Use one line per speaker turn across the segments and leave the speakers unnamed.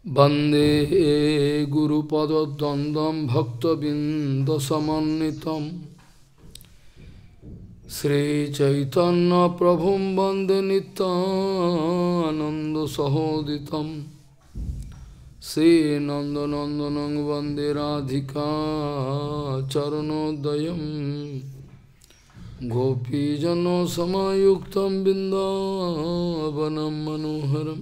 वंदे गुरुपद्वंद्वं भक्तबिंदसमन्वितं श्रीचैतन्यप्रभुं वंदे नित्यानन्दसहोदितं श्रीनन्दनन्दनं वंदे राधिका चरणोदयं गोपीजनसमायुक्तं बिन्दावनं मनोहरम्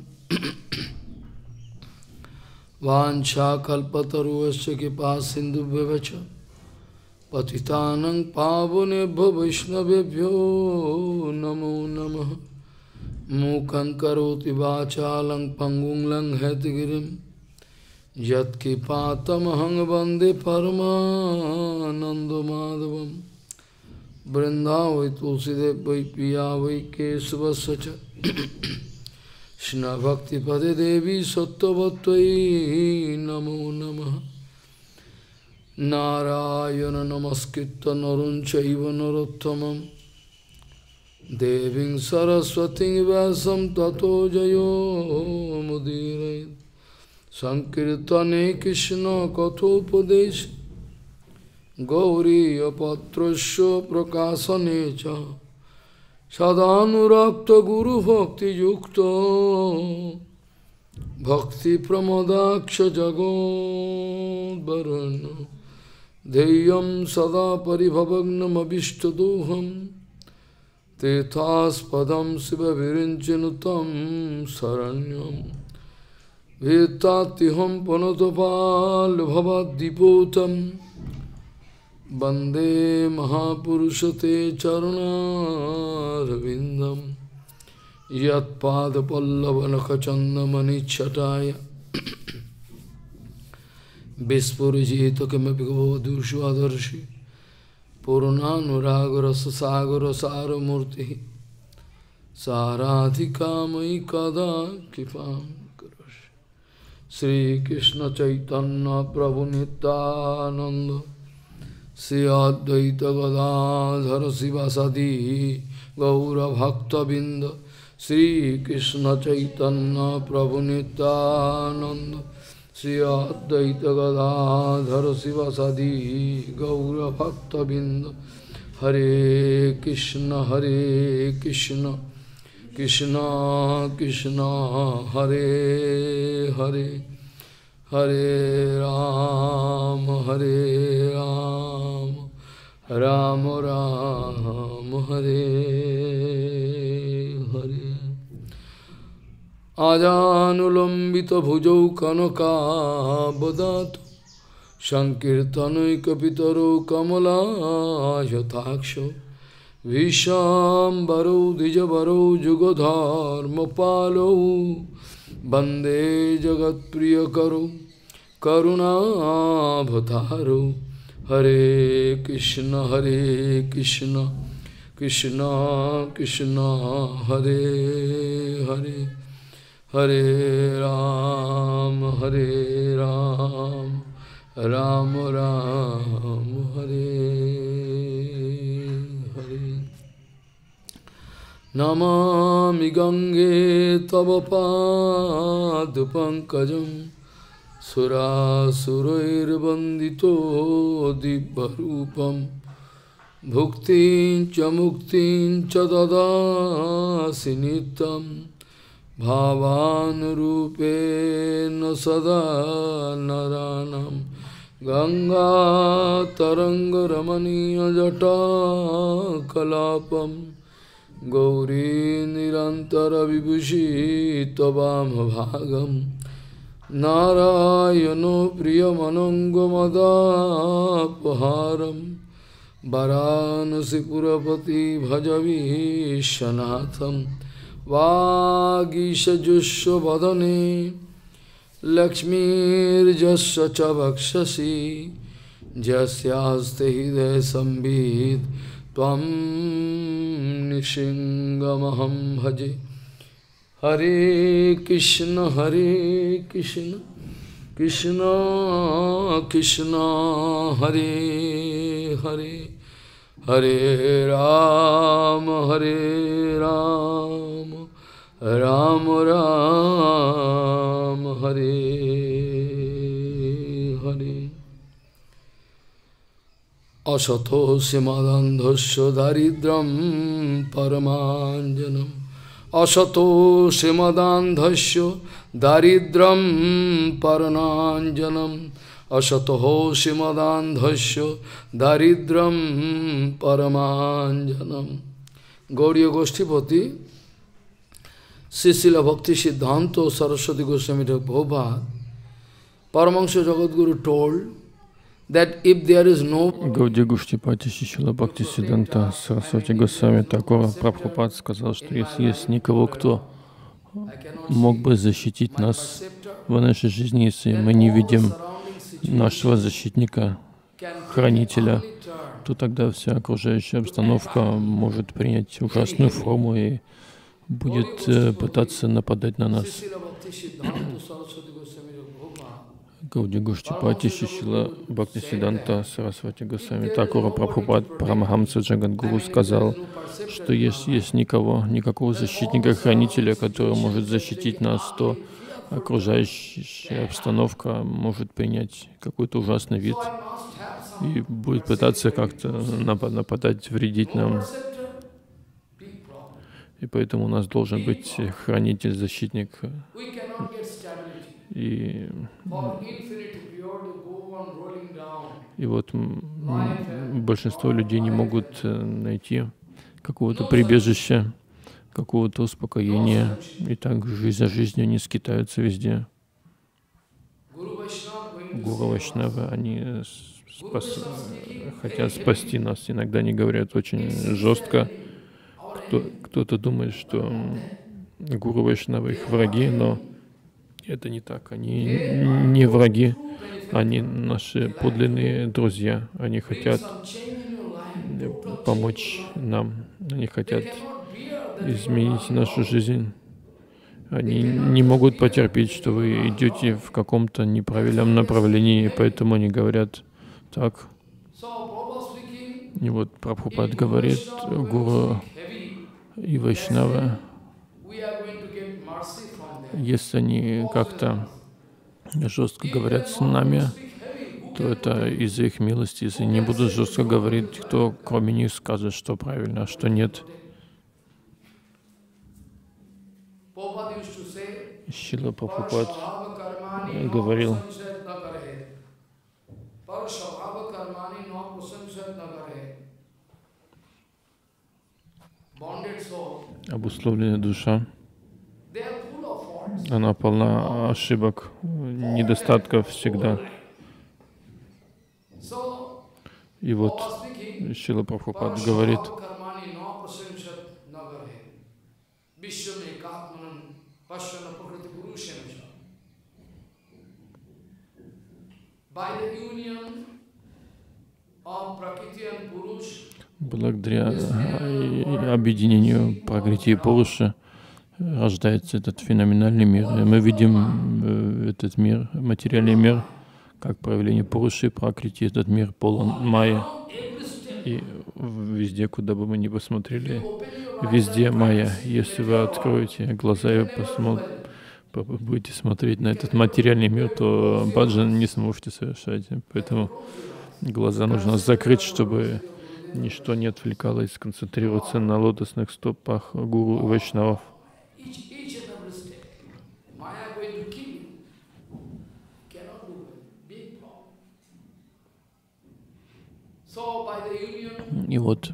वाञ्छाकल्पतरुश्च कृपा सिन्धुभ्यश्च पतितानं पावनेभ्यो वैष्णवेभ्यो नमो नमः। मूकं करोति वाचालं पङ्गुं लङ्घयतिगिरिं यत्कृपातमहं वन्दे परमानन्दमाधवं। वृन्दावै तुलसीदेव वै पिया वै केशवस्य च कृष्ण भक्ति पदे देवी सत्ववत्त्वयि नमो नमः। नारायण नमस्कृत्य नरं चैव नरोत्तमं देवीं सरस्वतीं व्यासं ततो जयो मुदीरयेत्। संकीर्तने कृष्ण कथोपदेश गौरीयपत्रस्य प्रकाशने च सदानुरक्त गुरु भक्ति युक्तो भक्ति प्रमोदाक्ष जगोद्वरुण्य ध्येयं सदा परिभवग्नमभिष्टदोहं तीर्थास्पदं शिवविरिञ्चिनुतं शरण्यं भीतात्युहं पुनतपाल्भवद्दिपूतं वंदे महापुरुष ते चरणारविंदम यत्पादपल्लवनखचन्दमनिच्छटाय विस्फुरिजित किमपि गौदुष्वादर्शि पूर्णानुरागरससागरसारमूर्तिः साराधिकामयि कदा कृपां करोषि। श्रीकृष्ण चैतन्य प्रभु नित्यानंद श्री अद्वैत गदाधर शिवासादि गौरभक्तबिंद श्रीकृष्ण चैतन्य प्रभु नित्यानंद श्री अद्वैत गदाधर शिवासादि गौरभक्तबिंद। हरे कृष्ण कृष्ण कृष्ण हरे हरे हरे राम राम राम हरे हरे। आजानुलंबित भुजौ कनकाबदातु संकीर्तनैकपितरो कमलायताक्षो विशाम्बरौ द्विजवरौ जुगधर्मपालौ वंदे जगत्प्रियकरो करुणावतारो। हरे कृष्ण कृष्ण कृष्ण हरे हरे हरे राम राम राम हरे हरे। नमामि गंगे तव पादपङ्कजं सुरासुरैर्वन्दितो दिव्यरूपं भुक्तिं च मुक्तिं च ददासि नित्यं भावानुरूपेण सदा नराणां। गङ्गातरङ्गरमणीयजटाकलापं गौरी निरन्तरविभूषी त्ववामभागं। नारायणो प्रियमनङ्गमदापहारं वाराणसीपुरपति भजवीशनाथं। वागीशजुष्वदने लक्ष्मीर्यस्य च वक्षसि यस्यास्ते हृदय संवित् त्वं निशिङ्गमहं भजे। हरे कृष्ण कृष्ण कृष्ण हरे हरे हरे Ram Ram Ram Hare Hare. Asato simadandhasya daridram paramanjanam. Asato simadandhasya daridram parananjanam. Asatoho simadandhasya daridram paramanjanam. Gauriya Goshtipati, Srila Bhakti Siddhanta Saraswati Goswami Prabhupada, Paramahansa Jagadguru told that if there is no...
Гаудия Гоштипати Шрила Бхакти Сиддханта Сарасвати Госвами Такур Прабхупад сказал, что если есть никого, кто мог бы защитить нас в нашей жизни, если мы не видим нашего защитника, хранителя, то тогда вся окружающая обстановка может принять ужасную форму и будет пытаться нападать на нас. Гаудия Гоштипати Шрила Бхакти Сиддханта Сарасвати Госвами Такур Прабхупад Парамахамса Джагадгуру сказал, что если есть никакого защитника, хранителя, который может защитить нас, то окружающая обстановка может принять какой-то ужасный вид и будет пытаться как-то нападать, вредить нам. И поэтому у нас должен быть хранитель, защитник. И вот большинство людей не могут найти какого-то прибежища, какого-то успокоения. И так жизнь за жизнью они скитаются везде. Гуру Вайшнавы, они хотят спасти нас. Иногда они говорят очень жестко. Кто-то думает, что Гуру Вайшнавы их враги, но это не так. Они не враги, они наши подлинные друзья. Они хотят помочь нам, они хотят изменить нашу жизнь. Они не могут потерпеть, что вы идете в каком-то неправильном направлении, поэтому они говорят так. И вот Прабхупад говорит, Гуру и Вайшнава, если они как-то жестко говорят с нами, то это из-за их милости. Если не будут жестко говорить, кто кроме них скажет, что правильно, а что нет. Шрила Прабхупад говорил, обусловленная душа, она полна ошибок, недостатков всегда. И вот Шрила Прабхупад говорит, благодаря объединению Пракрити и Пуруши рождается этот феноменальный мир. И мы видим этот мир, материальный мир, как проявление Пуруши и Пракрити. Этот мир полон майя. И везде, куда бы мы ни посмотрели, везде майя. Если вы откроете глаза и будете смотреть на этот материальный мир, то баджан не сможете совершать. Поэтому глаза нужно закрыть, чтобы ничто не отвлекало и сконцентрироваться на лотосных стопах гуру и вайшнавов. И вот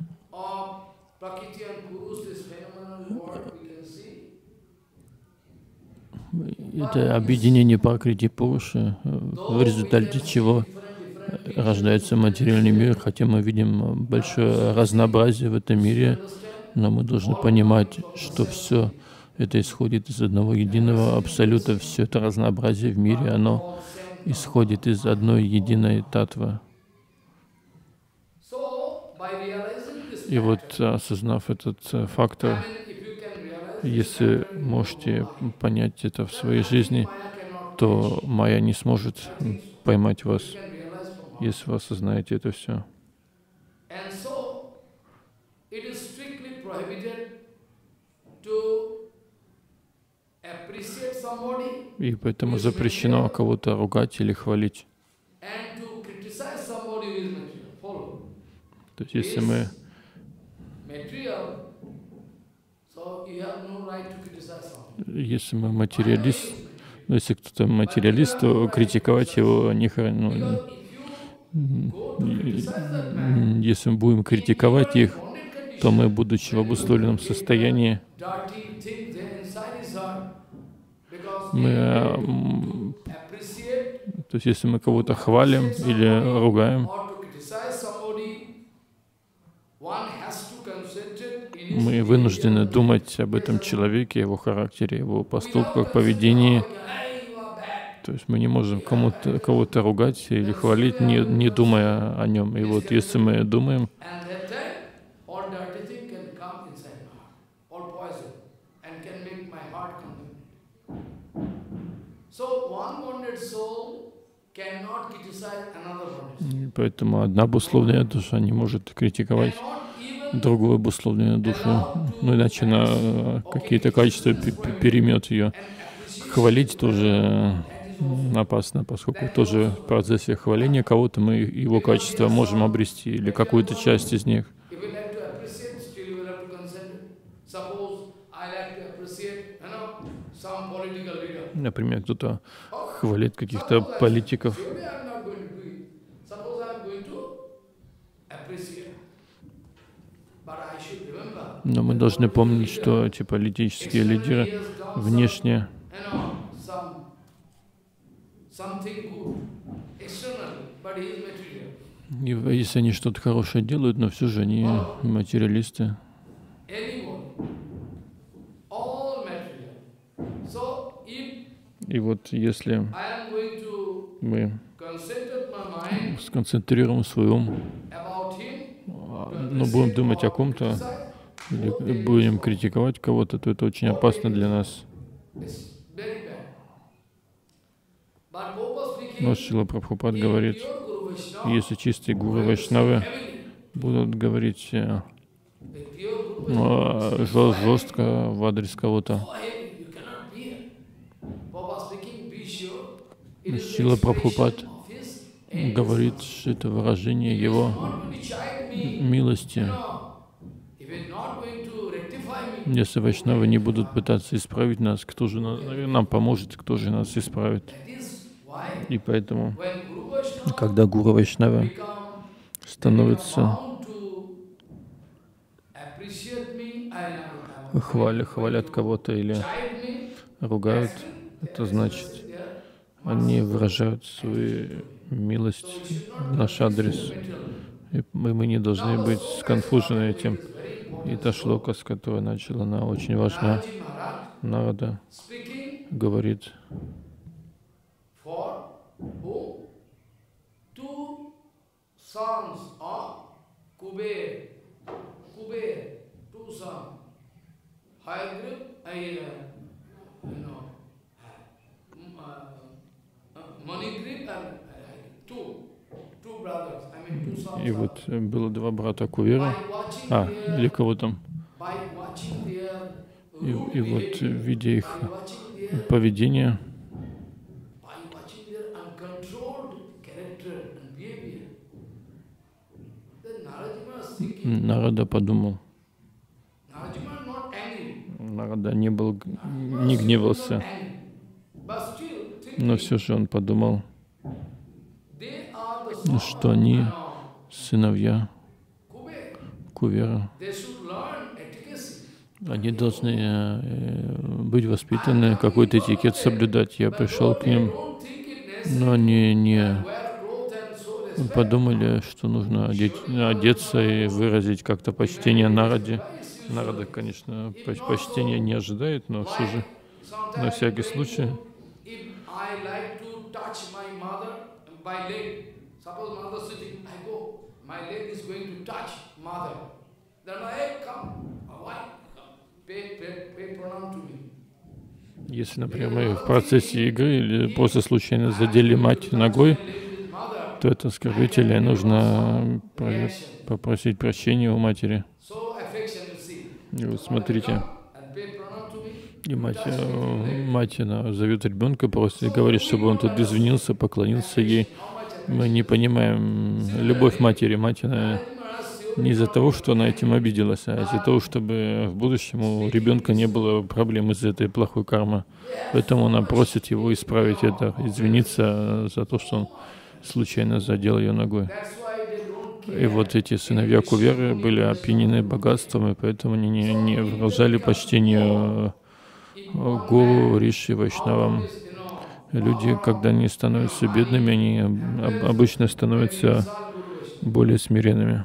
это объединение Пракрити и Пуруши, в результате чего рождается материальный мир, хотя мы видим большое разнообразие в этом мире, но мы должны понимать, что все это исходит из одного единого абсолюта, все это разнообразие в мире, оно исходит из одной единой татвы. И вот, осознав этот фактор, если можете понять это в своей жизни, то майя не сможет поймать вас, если вы осознаете это все. И поэтому запрещено кого-то ругать или хвалить. То есть если мы материалист, ну, если кто-то материалист, то критиковать его не хорошо. Если мы будем критиковать их, то мы, будучи в обусловленном состоянии, то есть если мы кого-то хвалим или ругаем, мы вынуждены думать об этом человеке, его характере, его поступках, поведении. То есть мы не можем кого-то ругать или хвалить, не думая о нем. И вот если мы думаем, поэтому одна обусловленная душа не может критиковать другую обусловленную душу, ну иначе она какие-то качества перемет ее. Хвалить тоже опасно, поскольку тоже в процессе хваления кого-то мы его качества можем обрести или какую-то часть из них. Например, кто-то хвалит каких-то политиков. Но мы должны помнить, что эти политические лидеры внешне если они что-то хорошее делают, но все же они материалисты. И вот если мы сконцентрируем свой ум, но будем думать о ком-то, или будем критиковать кого-то, то это очень опасно для нас. Но Шрила Прабхупад говорит, если чистые гуру Вайшнавы будут говорить жестко в адрес кого-то, Шрила Прабхупад говорит, что это выражение его милости. Если вайшнавы не будут пытаться исправить нас, кто же нам поможет, кто же нас исправит? И поэтому, когда гуру Вайшнавы становятся хвалят кого-то или ругают, это значит, они выражают свою милость в наш адрес. И мы не должны быть сконфужены этим. И та шлока, с которой начала, она очень важна. Нарада говорит, и вот было два брата Кувера, или кого там, и вот видя их поведение, Нарада подумал, Нарада не гневался, но все же он подумал, что они сыновья Кувера. Они должны быть воспитаны, какой-то этикет соблюдать. Я пришел к ним, но они не подумали, что нужно одеться и выразить как-то почтение Нараде. Нарада, конечно, почтения не ожидает, но все же, на всякий случай, если, например, мы в процессе игры или просто случайно задели мать ногой, то это оскорбительно, и нужно попросить прощения у матери. И вот смотрите, И мать она зовет ребенка, просит, говорит, чтобы он тут извинился, поклонился ей. Мы не понимаем любовь матери. Мать, она не из-за того, что она этим обиделась, а из-за того, чтобы в будущем у ребенка не было проблем из-за этой плохой кармы. Поэтому она просит его исправить это, извиниться за то, что он случайно задел ее ногой. И вот эти сыновья Куверы были опьянены богатством, и поэтому они не выражали почтение гуру, риши, вайшнавам. Люди, когда они становятся бедными, они обычно становятся более смиренными.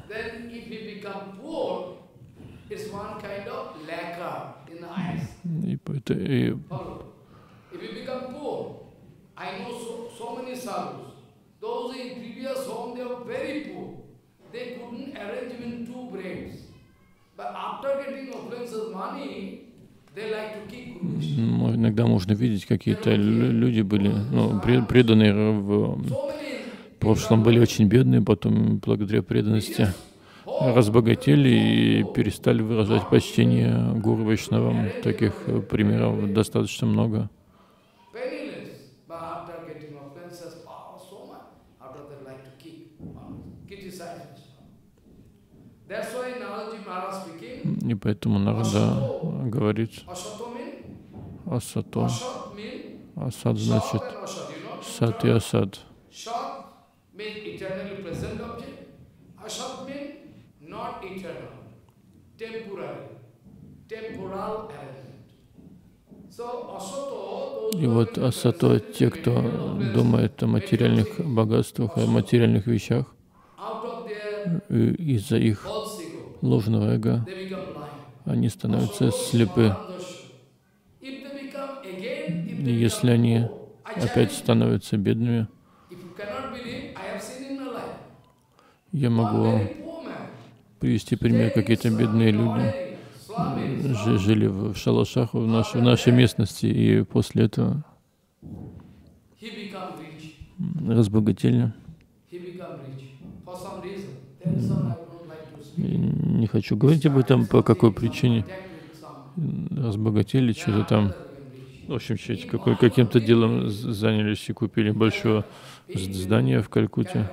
Иногда можно видеть, какие-то люди были, преданные в прошлом, были очень бедные, потом благодаря преданности разбогатели и перестали выражать почтение гуру вайшнавам. Таких примеров достаточно много. И поэтому Нарада говорит: асато. Асад значит сат и асад. И вот асато — те, кто думает о материальных богатствах, о материальных вещах, из-за их ложного эго они становятся слепы. И если они опять становятся бедными, я могу привести пример: какие-то бедные люди жили в шалашах в нашей местности, и после этого разбогатели. Не хочу говорить об этом, по какой причине разбогатели, что-то там, в общем, каким-то делом занялись и купили большое здание в Калькутте.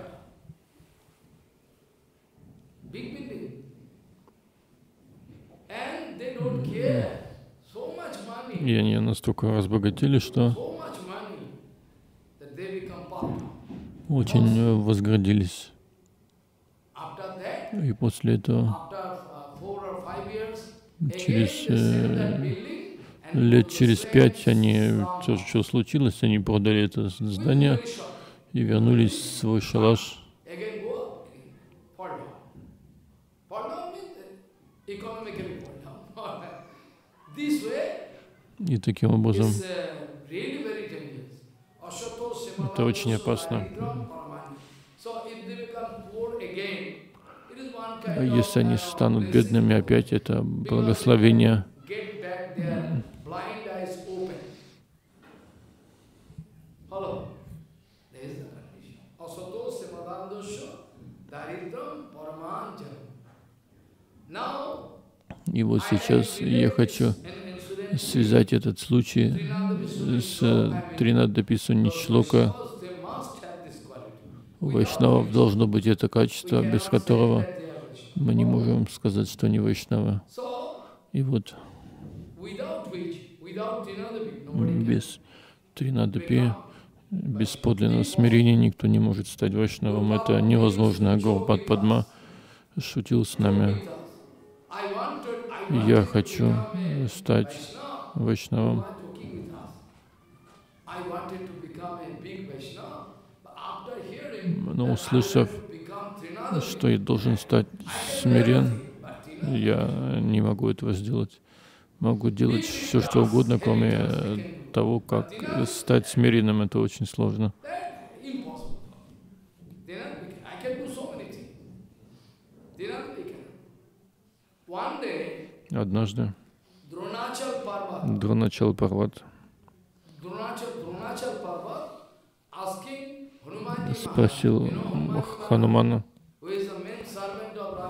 И они настолько разбогатели, что очень возгордились. И после этого, через 5, что случилось, они продали это здание и вернулись в свой шалаш. И таким образом это очень опасно. Если они станут бедными опять, это благословение. И вот сейчас я хочу связать этот случай с Тринадапи Шлока. У вайшнавов должно быть это качество, без которого мы не можем сказать, что они вайшнавы. И вот без Тринадапи, без подлинного смирения никто не может стать вайшнавом. Это невозможно. Гаурапад Падма шутил с нами: я хочу стать вайшнавом. Но услышав, что я должен стать смирен, я не могу этого сделать. Могу делать все, что угодно, кроме того, как стать смиренным. Это очень сложно. Однажды Дроначал Парват спросил Ханумана,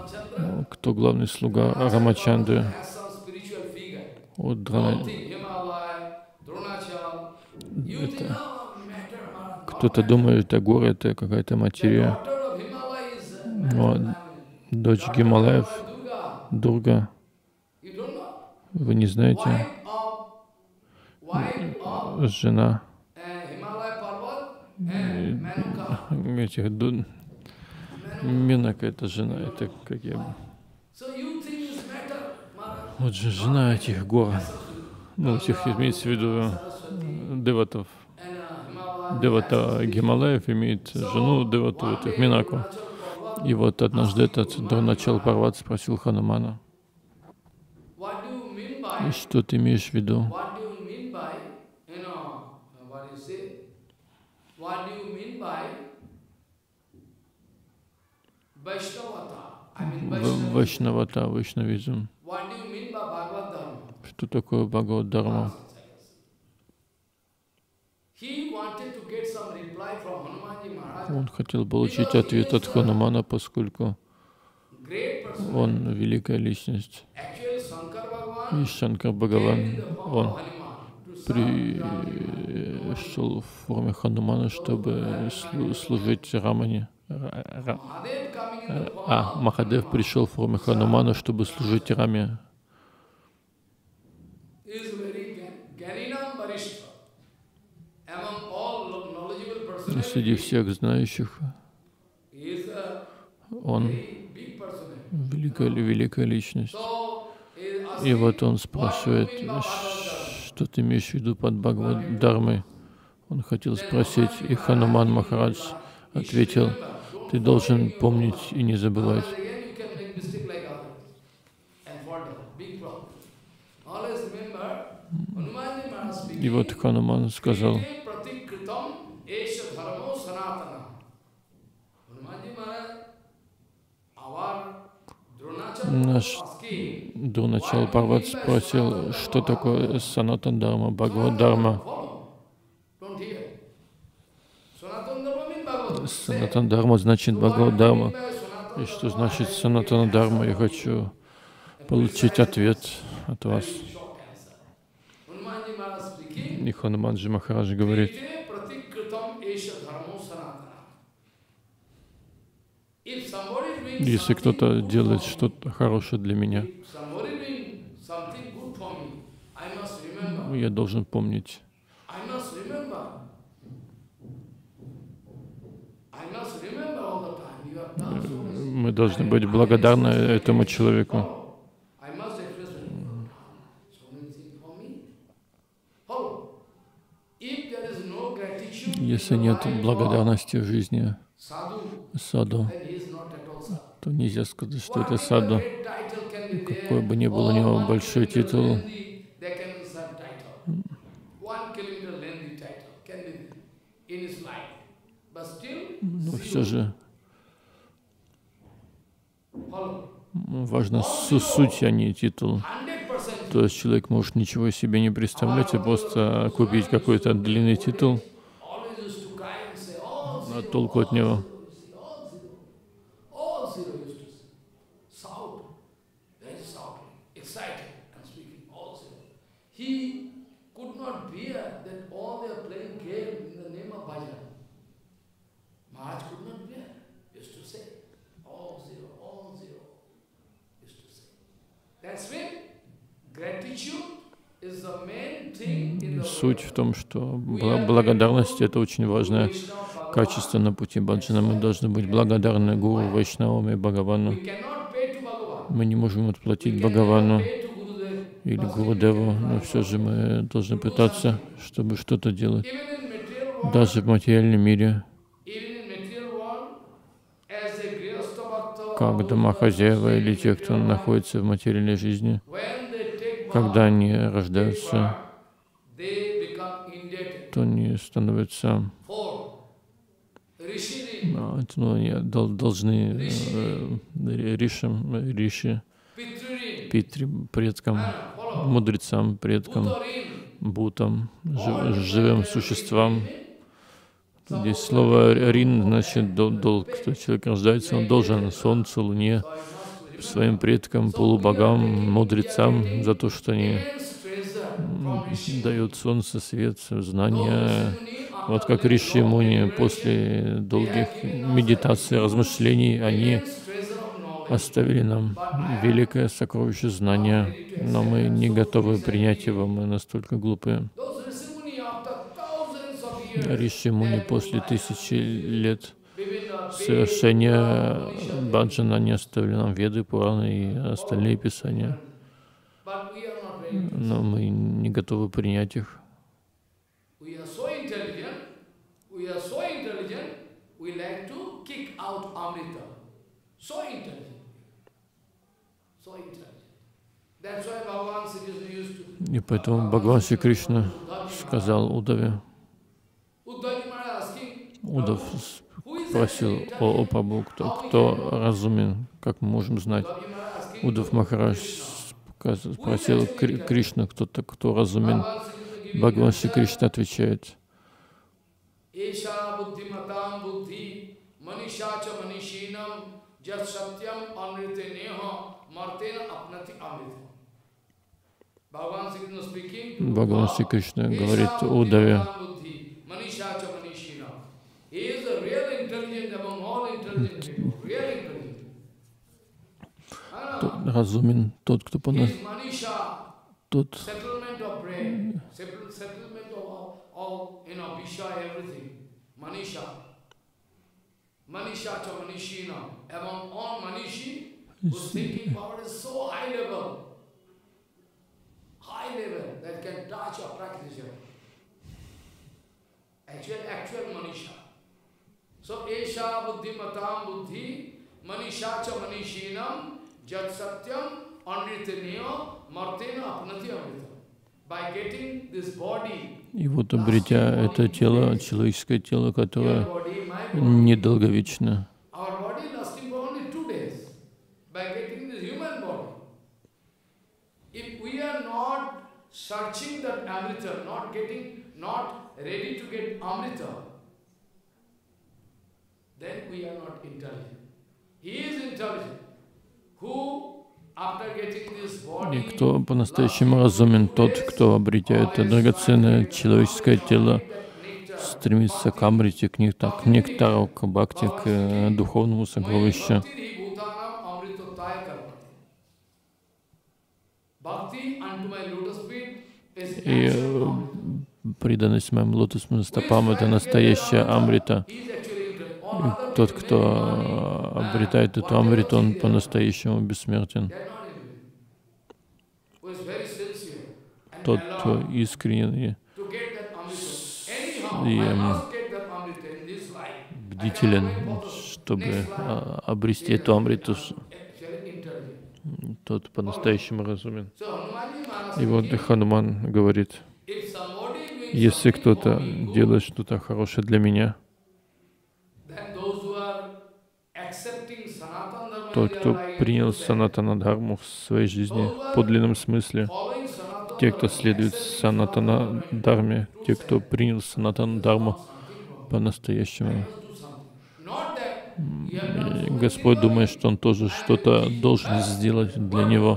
кто главный слуга Рамачандры. Это кто-то думает, это горы, это какая-то материя. Но дочь Гималаев, Дурга, вы не знаете, жена этих Менака, это жена, это как я... Вот же жена этих гор, ну, этих имеется в виду деватов. Девата Гималаев имеет жену девату, этих Менаку. И вот однажды этот Дурначал Парват спросил Ханумана: что ты имеешь в виду? Вайшнавата, вайшнавизм. Что такое Бхагавад-дарма? Он хотел получить ответ от Ханумана, поскольку он великая личность. И Шанкар Бхагаван, он пришел в форме Ханумана, чтобы служить Рамане. Махадев пришел в форме Ханумана, чтобы служить Раме. Среди всех знающих он великая личность. И вот он спрашивает, что ты имеешь в виду под Бхагавад-дармой? Он хотел спросить, и Хануман Махарадж ответил: ты должен помнить и не забывать. И вот Хануман сказал: наш Дурначал Парват спросил, что такое Санатан-дарма, Бхагавад-дарма. Санатан-дарма значит Бхагавад-дарма. И что значит Санатана-дарма? Я хочу получить ответ от вас. И Хануманджи Махарадж говорит: если кто-то делает что-то хорошее для меня, я должен помнить. Мы должны быть благодарны этому человеку. Если нет благодарности в жизни саду, то нельзя сказать, что это саду. Какой бы ни был у него большой титул, но все же важна суть, а не титул. То есть человек может ничего себе не представлять, а просто купить какой-то длинный титул, а толку от него. Суть в том, что благодарность — это очень важное качество на пути баджана. Мы должны быть благодарны Гуру, Вайшнавам и Бхагавану. Мы не можем отплатить Бхагавану или Гурудеву, но все же мы должны пытаться, чтобы что-то делать. Даже в материальном мире, как домохозяева или те, кто находится в материальной жизни, когда они рождаются, то они становятся, они должны риши, питри, предкам, мудрецам, предкам, бутам, живым существам. Здесь слово рин значит долг. Когда человек рождается, он должен солнцу, луне, своим предкам, полубогам, мудрецам за то, что они дает солнце свет, знания. Вот как Риши Муни после долгих медитаций, размышлений, они оставили нам великое сокровище знания, но мы не готовы принять его, мы настолько глупые. Риши Муни после 1000 лет совершения баджана не оставили нам Веды, Пураны и остальные писания, но мы не готовы принять их. И поэтому Бхагаван Шри Кришна сказал Удаве, Удав спросил: о Прабху, кто разумен, как мы можем знать? Удав Махарадж спросил Кришну, кто разумен. Бхагаван Шри Кришна отвечает: Бхагаван Шри Кришна говорит Удаве: разумен тот, кто тот,
actual Manisha. So, Esha Buddhimatam Buddhi, Manisha cha Manishinam, Jat Satyam, Anritaniya, Martena Apnati Amrita. By getting this body,
и вот обретя это тело, человеческое тело, которое недолговечно,
our body lasting for only 2 days. By getting this human body, if we are not searching that Amrita, not ready to get Amrita, then we are not intelligent. He is intelligent. Who, after getting this body,
и кто по-настоящему разумен, тот, кто, обретя это драгоценное человеческое тело, стремится к амрите, к нектару, к бхакти, к духовному сокровищу. И преданность моим лотосным стопам — это настоящая амрита. И тот, кто обретает эту амриту, он по-настоящему бессмертен. Тот, кто искренен и бдителен, чтобы обрести эту амриту, тот по-настоящему разумен. И вот Хануман говорит: если кто-то делает что-то хорошее для меня, тот, кто принял Санатана Дхарму в своей жизни в подлинном смысле, те, кто следует Санатана Дхарме, те, кто принял Санатана Дхарму по-настоящему, Господь думает, что Он тоже что-то должен сделать для него.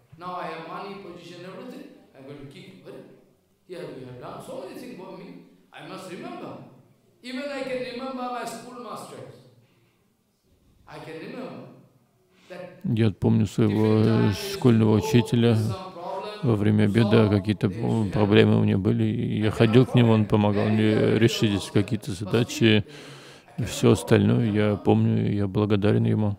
Я помню своего школьного учителя. Во время обеда какие-то проблемы у меня были, и я ходил к нему, он помогал мне решить какие-то задачи и все остальное. Я помню, я благодарен ему.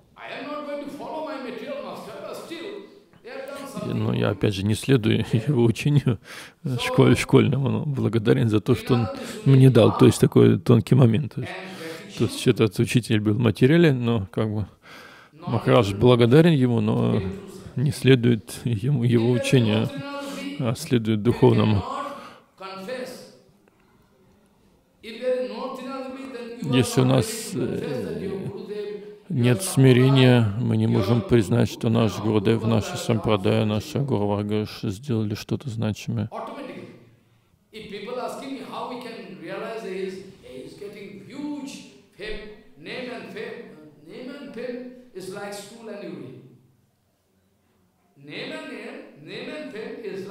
Но я опять же не следую его учению школьному, но благодарен за то, что он мне дал. То есть такой тонкий момент. То есть этот учитель был материален, но как бы Махарадж благодарен ему, но не следует ему его учению, а следует духовному. Если у нас нет смирения, мы не можем признать, что наш Гурудев, наша Сампрадая, наша Гуру Варга сделали что-то значимое.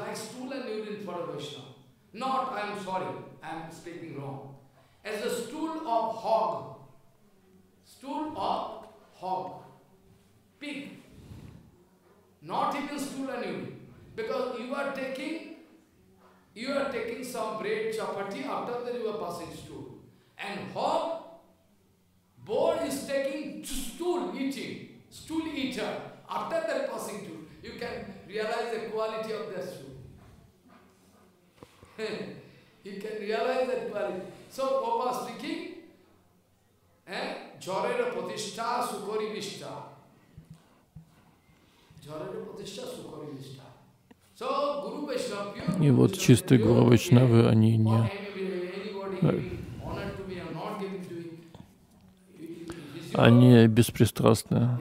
like stool and urine for a Vaishnava. Not, I am sorry, I am speaking wrong. As a stool of hog, pig. Not even stool and urine. Because you are taking some bread, chapati, after that you are passing stool. And hog, boar is taking stool eater, after that passing stool. You can realize the quality of that stool. You can realize that quality. So, Papa speaking, Jorera Pratishtha Sukori Vishta. Jorera Pratishtha Sukori Vishta. So, Guru Vaishnava, pure
И вот чистые Гуру Вайшнавы, они не они беспристрастны.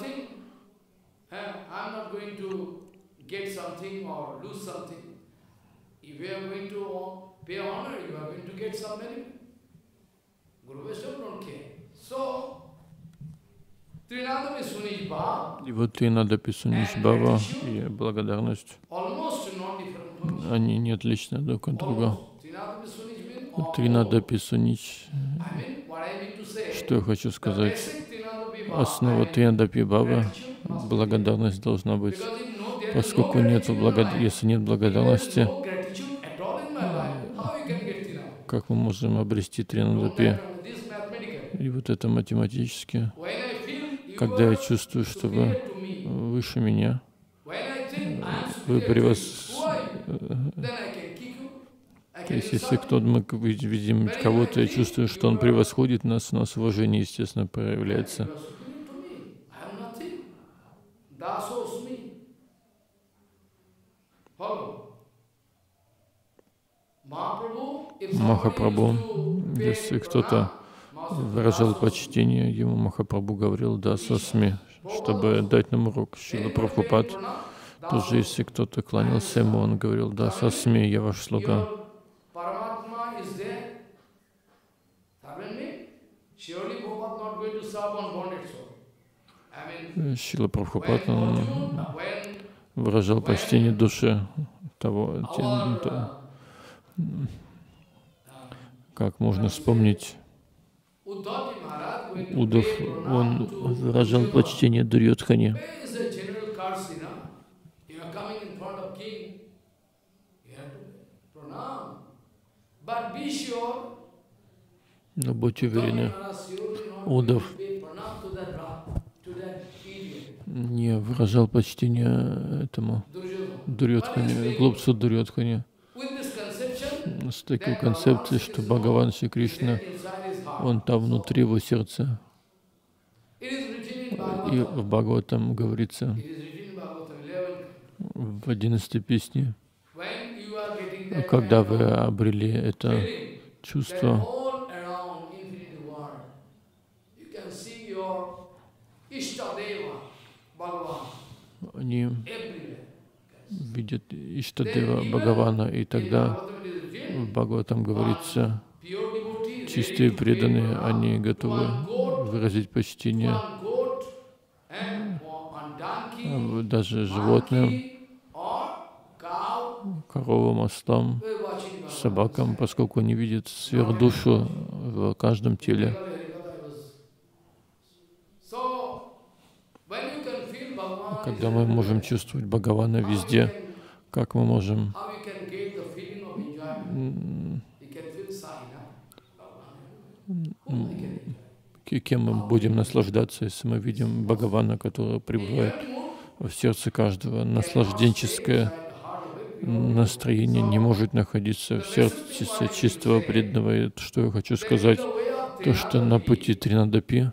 И вот Тринадапи Суниш Бхава и благодарность, они не отличны друг от друга. Тринадапи Суниш, что я хочу сказать, основа Тринадапи Бхава, благодарность должна быть, поскольку если нет благодарности, как мы можем обрести Тринадапи? И вот это математически. Когда я чувствую, что вы выше меня, вы То есть, если мы видим кого-то, я чувствую, что он превосходит нас, у нас уважение, естественно, проявляется. Махапрабху, если кто-то выражал почтение, ему Махапрабху говорил «Дасасми», чтобы дать нам урок. Шрила Прабхупад тоже, если кто-то кланялся ему, он говорил «Дасасми, я ваш слуга». Шрила Прабхупад, он выражал почтение душе того, как можно вспомнить, Удав, он выражал почтение Дурьодхане. Но будьте уверены, Удав не выражал почтение этому Дурьодхане, глупцу Дурьодхане, с такой концепцией, что Бхагаван Шри Кришна, он там внутри его сердца. И в Бхагаватам говорится в 11-й песне, когда вы обрели это чувство, они видят Иштадева Бхагавана, и тогда в Бхагаватам говорится, чистые преданные, они готовы выразить почтение даже животным, коровам, ослам, собакам, поскольку они видят сверхдушу в каждом теле. Когда мы можем чувствовать Бхагавана везде, как мы можем кем мы будем наслаждаться, если мы видим Бхагавана, который пребывает в сердце каждого. Наслажденческое настроение не может находиться в сердце чистого преданного. И что я хочу сказать, то, что на пути Тринадапи,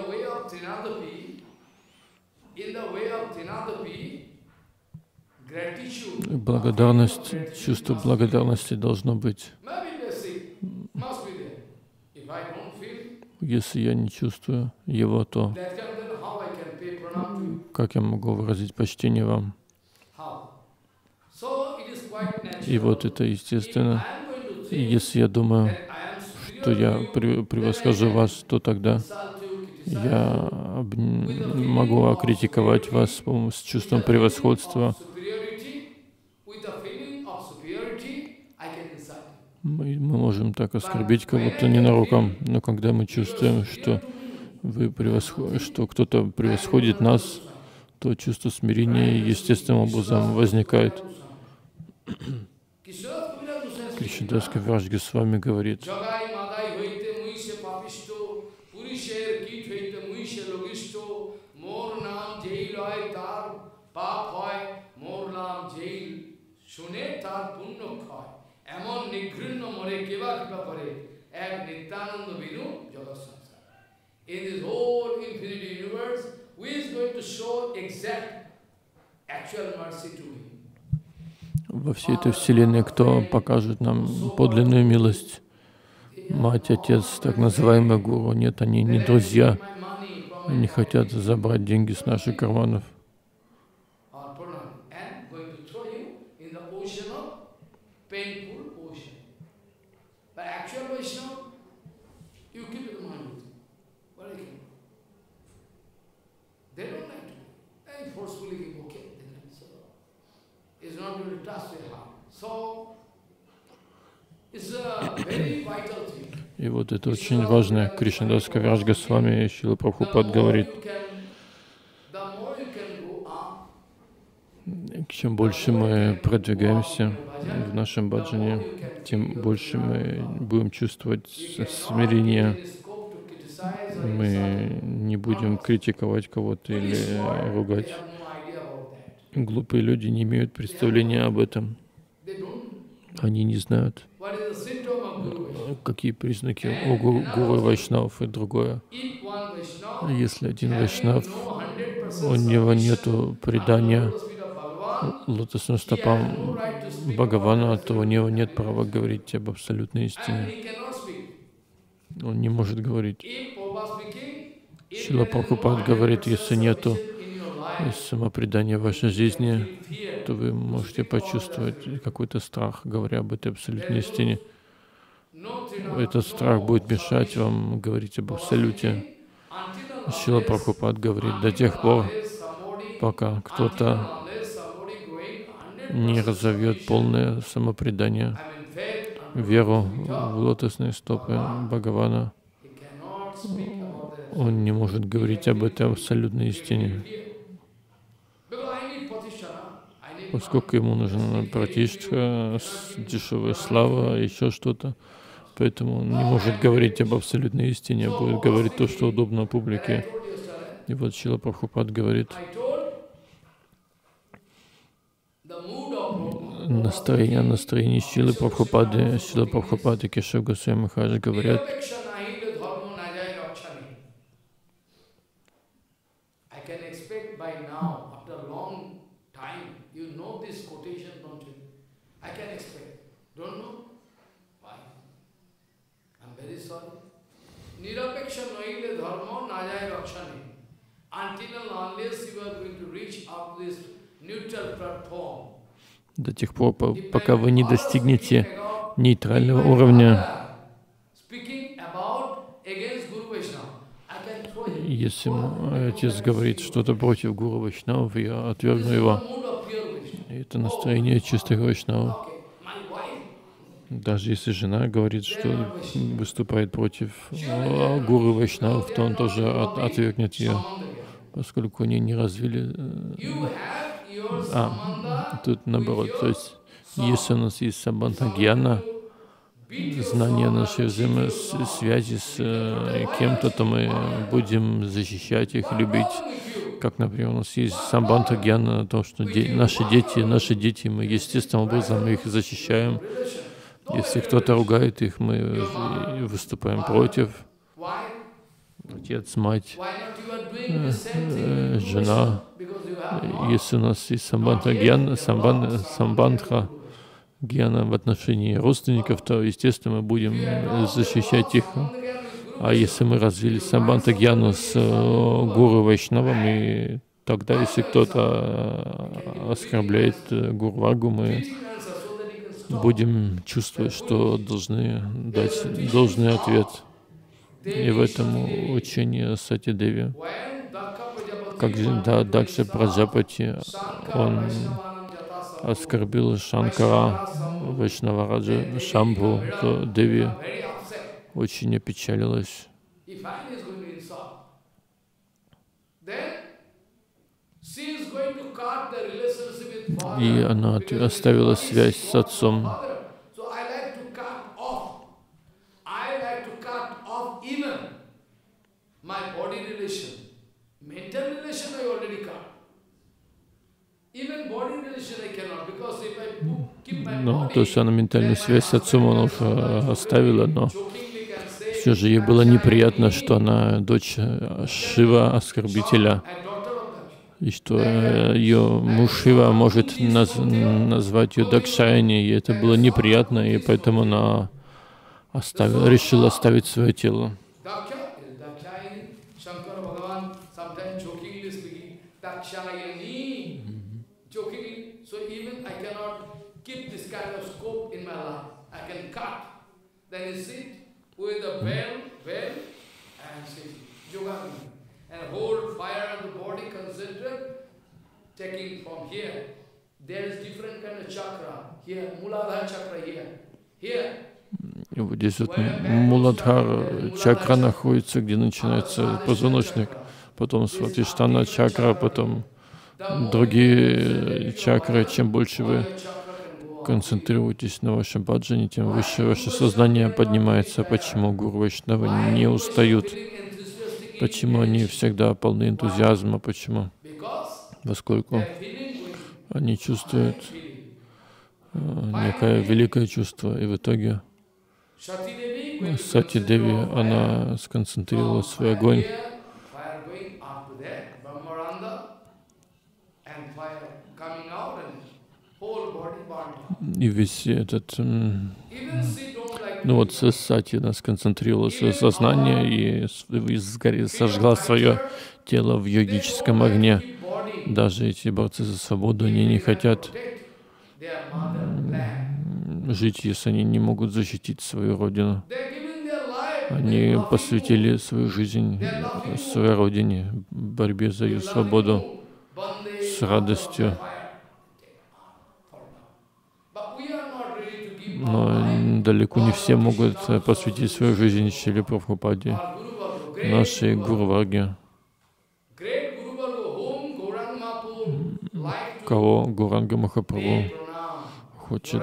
благодарность, чувство благодарности должно быть. Если я не чувствую его, то как я могу выразить почтение вам? И вот это естественно. И если я думаю, что я превосхожу вас, то тогда я могу окритиковать вас с чувством превосходства Мы можем так оскорбить кого-то ненароком, но когда мы чувствуем, что что кто-то превосходит нас, то чувство смирения естественным образом возникает. Кришнадас Кавирадж Госвами говорит:
in this whole infinite universe, who is going to show exact, actual mercy to me?
Во всей этой вселенной кто покажет нам подлинную милость? Мать, отец, так называемый гуру. Нет, они не друзья. Они хотят забрать деньги с наших карманов.
They don't like to. They forcefully give, okay. It's not going to touch their heart. So, it's a very vital thing.
И вот это очень важно. Кришнадас Кавирадж Госвами, Шрила Прабхупад говорит: чем больше мы продвигаемся в нашем баджане, тем больше мы будем чувствовать смирение. Мы не будем критиковать кого-то или ругать. Глупые люди не имеют представления об этом. Они не знают, какие признаки у гуру Вайшнавов и другое. Если один Вайшнав, у него нету предания лотосным стопам Бхагавана, то у него нет права говорить об абсолютной истине. Он не может говорить. Шрила Прабхупад говорит: если нету самопредания в вашей жизни, то вы можете почувствовать какой-то страх, говоря об этой абсолютной истине. Этот страх будет мешать вам говорить об абсолюте. Шрила Прабхупад говорит: до тех пор, пока кто-то не разовьет полное самопредание, веру в лотосные стопы Бхагавана, он не может говорить об этой абсолютной истине. Поскольку ему нужна пратиштха, дешевая слава, еще что-то, поэтому он не может говорить об абсолютной истине, а будет говорить то, что удобно публике. И вот Шрила Прабхупад говорит: настроение Шрилы Прабхупады, Шрила Прабхупада и Кешав Госвами Махарадж говорят: до тех пор, пока вы не достигнете нейтрального уровня. Если отец говорит что-то против гуру Вайшнавов, я отвергну его. Это настроение чистых Вайшнавов. Даже если жена говорит, что выступает против гуру Вайшнавов, то он тоже отвергнет ее, поскольку они не развили... тут наоборот. То есть, если у нас есть самбандха гьяна, знание нашей взаимосвязи с кем-то, то мы будем защищать их, любить. Как, например, у нас есть самбандха гьяна, то, что наши дети, мы естественным образом их защищаем. Если кто-то ругает их, мы выступаем против. Отец, мать, жена. Если у нас есть самбандха гьяна в отношении родственников, то, естественно, мы будем защищать их. А если мы развили самбандха гьяну с гуру Вайшнавом, и тогда, если кто-то оскорбляет гуру Варгу, мы будем чувствовать, что должны дать должный ответ. И в этом учении Сати Деви. Как Дакша Праджапати, он оскорбил Шанкара, Вайшнавараджа, Шамбху, то Деви очень опечалилась. И она оставила связь с отцом. Ну, то есть она ментальную связь с отцом она уже оставила, но все же ей было неприятно, что она дочь Шива, оскорбителя, и что ее муж Шива может назвать ее Дакшаяни, и это было неприятно, и поэтому она решила оставить свое тело.
Taking from here, there is different kind of chakra. Here, Muladhara chakra here.
И вот здесь вот Муладхара чакра находится, где начинается позвоночник, потом Сватиштана чакра, потом другие чакры. Чем больше вы концентрируетесь на вашем баджане, тем выше ваше сознание поднимается. Почему гуру Вайшнавы не устают? Почему они всегда полны энтузиазма? Почему? Поскольку они чувствуют некое великое чувство, и в итоге Сати Деви, она сконцентрировала свой огонь. И весь этот, ну вот Сати, она сконцентрировала свое сознание и сожгла свое тело в йогическом огне. Даже эти борцы за свободу, они не хотят жить, если они не могут защитить свою родину. Они посвятили свою жизнь своей родине, борьбе за ее свободу с радостью. Но далеко не все могут посвятить свою жизнь Шриле Прабхупаде, нашей Гуру-варге. Кого Гауранга Махапрабху хочет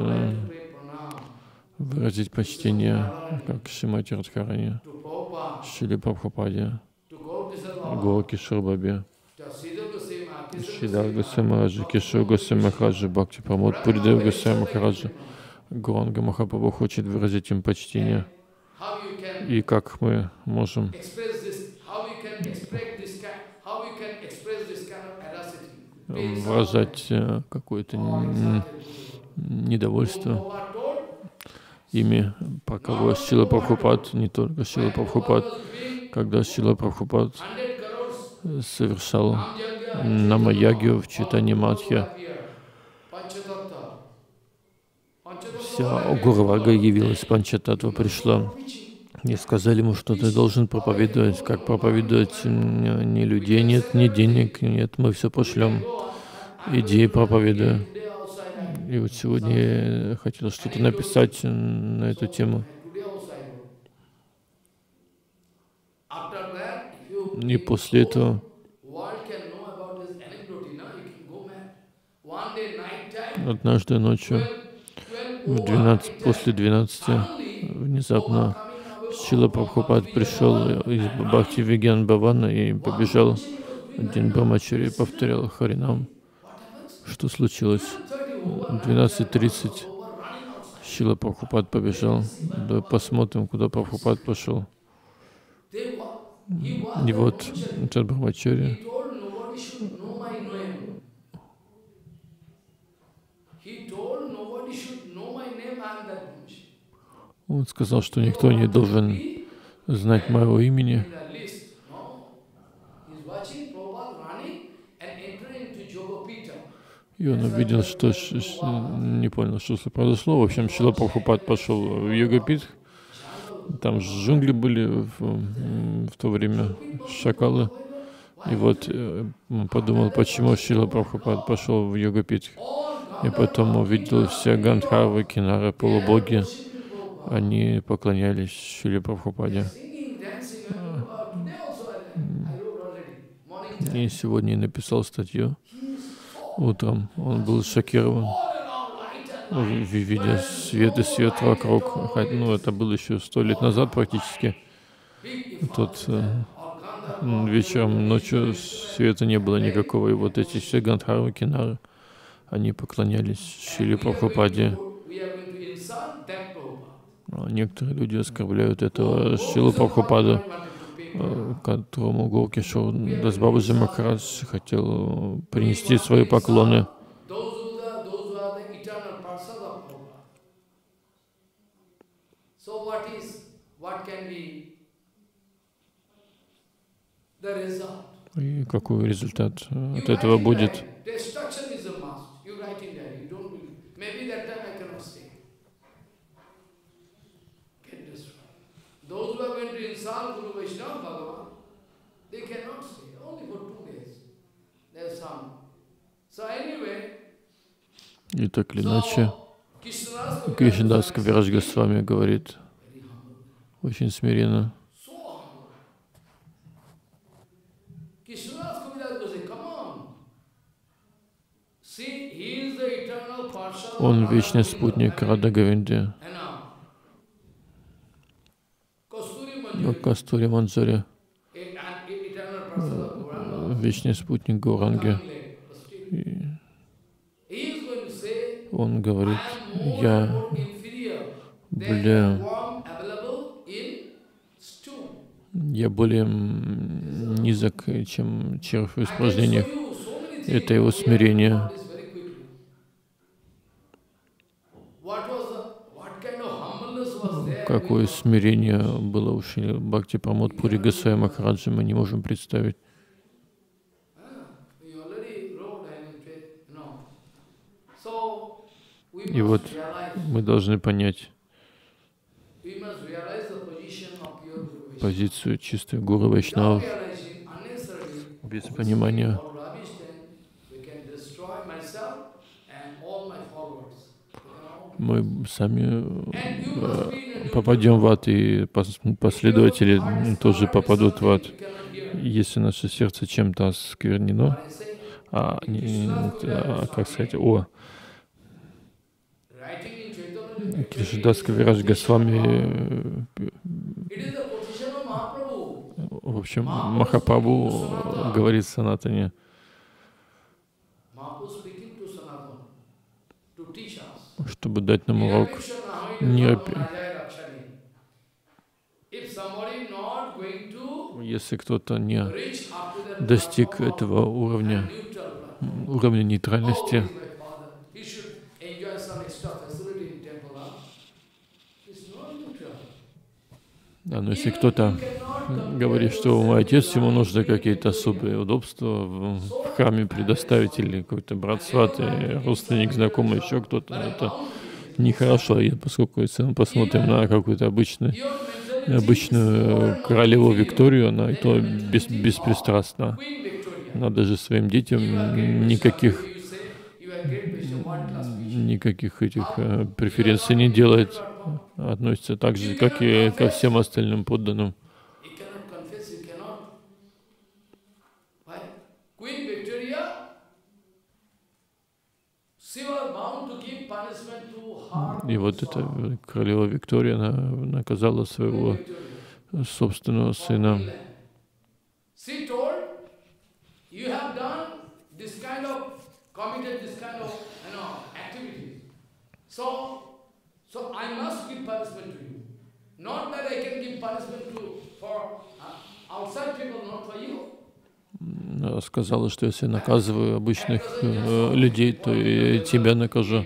выразить почтение, как Шримати Радхарани, Шриле Прабхупаде, Гауру Кишор Бабе, Шридар Госвами Махараджа, Кишор Госвами Махараджа, Бхакти Прамод Пуридев Госвами Махараджа. Гауранга Махапрабху хочет выразить им почтение. И как мы можем выражать какое-то недовольство ими, про кого Шрила Прабхупад, не только Шрила Прабхупад, когда Шрила Прабхупад совершал Нама-ягью в Чайтанья-матхе, вся Гуру-варга явилась, Панчататтва пришла. И сказали ему, что ты должен проповедовать. Как проповедовать? Ни людей нет, ни денег нет, мы все пошлем. Иди и проповедуй. И вот сегодня я хотел что-то написать на эту тему. И после этого однажды ночью после 12 внезапно Шрила Прабхупад пришел из Бхакти Вигьян Бхавана и побежал. Один Брахмачари и повторял Харинам. Что случилось? 12:30 Шрила Прабхупад побежал. Да посмотрим, куда Прабхупад пошел. И вот этот Брахмачари он сказал, что никто не должен знать моего имени. И он увидел, что не понял, что произошло. В общем, Шрила Прабхупад пошел в Йогапит. Там джунгли были в то время, шакалы. И вот он подумал, почему Шрила Прабхупад пошел в Йогапит. И потом увидел все Гандхарвы, Кинары, полубоги. Они поклонялись Шриле Прабхупаде. И сегодня я написал статью утром. Он был шокирован, видя свет и свет вокруг. Ну, это было еще 100 лет назад практически. Тут вечером, ночью света не было никакого. И вот эти все Гандхарвы, Кинары, они поклонялись Шриле Прабхупаде. Некоторые люди оскорбляют этого Шрилу Прабхупаду, которому Гауракишор Дас Бабаджи Махарадж хотел принести свои поклоны. И какой результат от этого будет? И так или иначе, Кришнадас Кавирадж Госвами говорит очень смиренно. Он вечный спутник Рада Говинды, Кастури Манджари, вечный спутник Гауранги. Он говорит, я более низок, чем червь в испражнениях. Это его смирение. Какое смирение было у Шри Бхактипрамод Пури Госвами Махараджи, мы не можем представить. И вот мы должны понять позицию чистой гуру Вайшнавов. Без понимания мы сами попадем в ад, и последователи тоже попадут в ад. Если наше сердце чем-то осквернено, как сказать, Кришнадас Кавирадж Госвами, в общем, Махапрабху говорит Санатане, чтобы дать нам урок. Если кто-то не достиг этого уровня нейтральности, но если кто-то говорит, что мой отец, ему нужны какие-то особые удобства в храме предоставить, или какой-то брат, сват, родственник, знакомый, еще кто-то, это нехорошо. Поскольку если мы посмотрим на какую-то обычную королеву Викторию, она и то беспристрастна. Она даже своим детям никаких этих преференций не делает, относится так же, как и ко всем остальным подданным. И вот эта королева Виктория, она наказала своего собственного сына. Сказала, что если наказываю обычных людей, то и тебя накажу.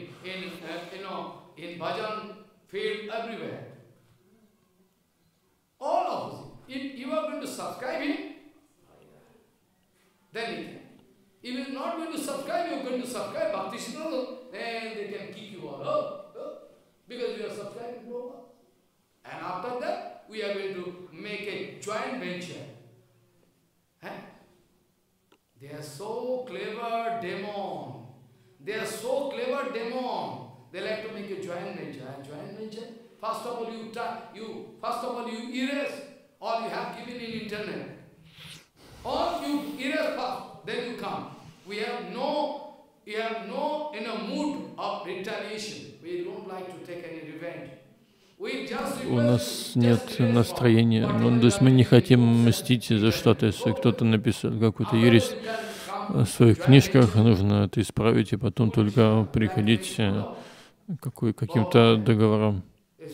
They are so clever demon. They like to make a joint venture. And joint venture, first of all you erase all you have given in internet. All you erase first, then you come. We have no in a mood of retaliation. We don't like to take any revenge.
У нас нет настроения, ну, то есть мы не хотим мстить за что-то. Если кто-то написал какую-то ересь в своих книжках, нужно это исправить и потом только приходить к каким-то договорам.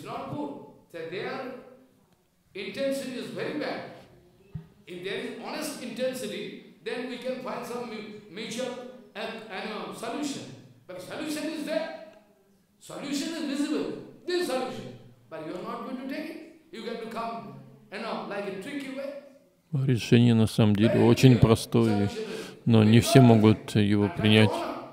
Решение на самом деле очень простое, но не все могут его принять.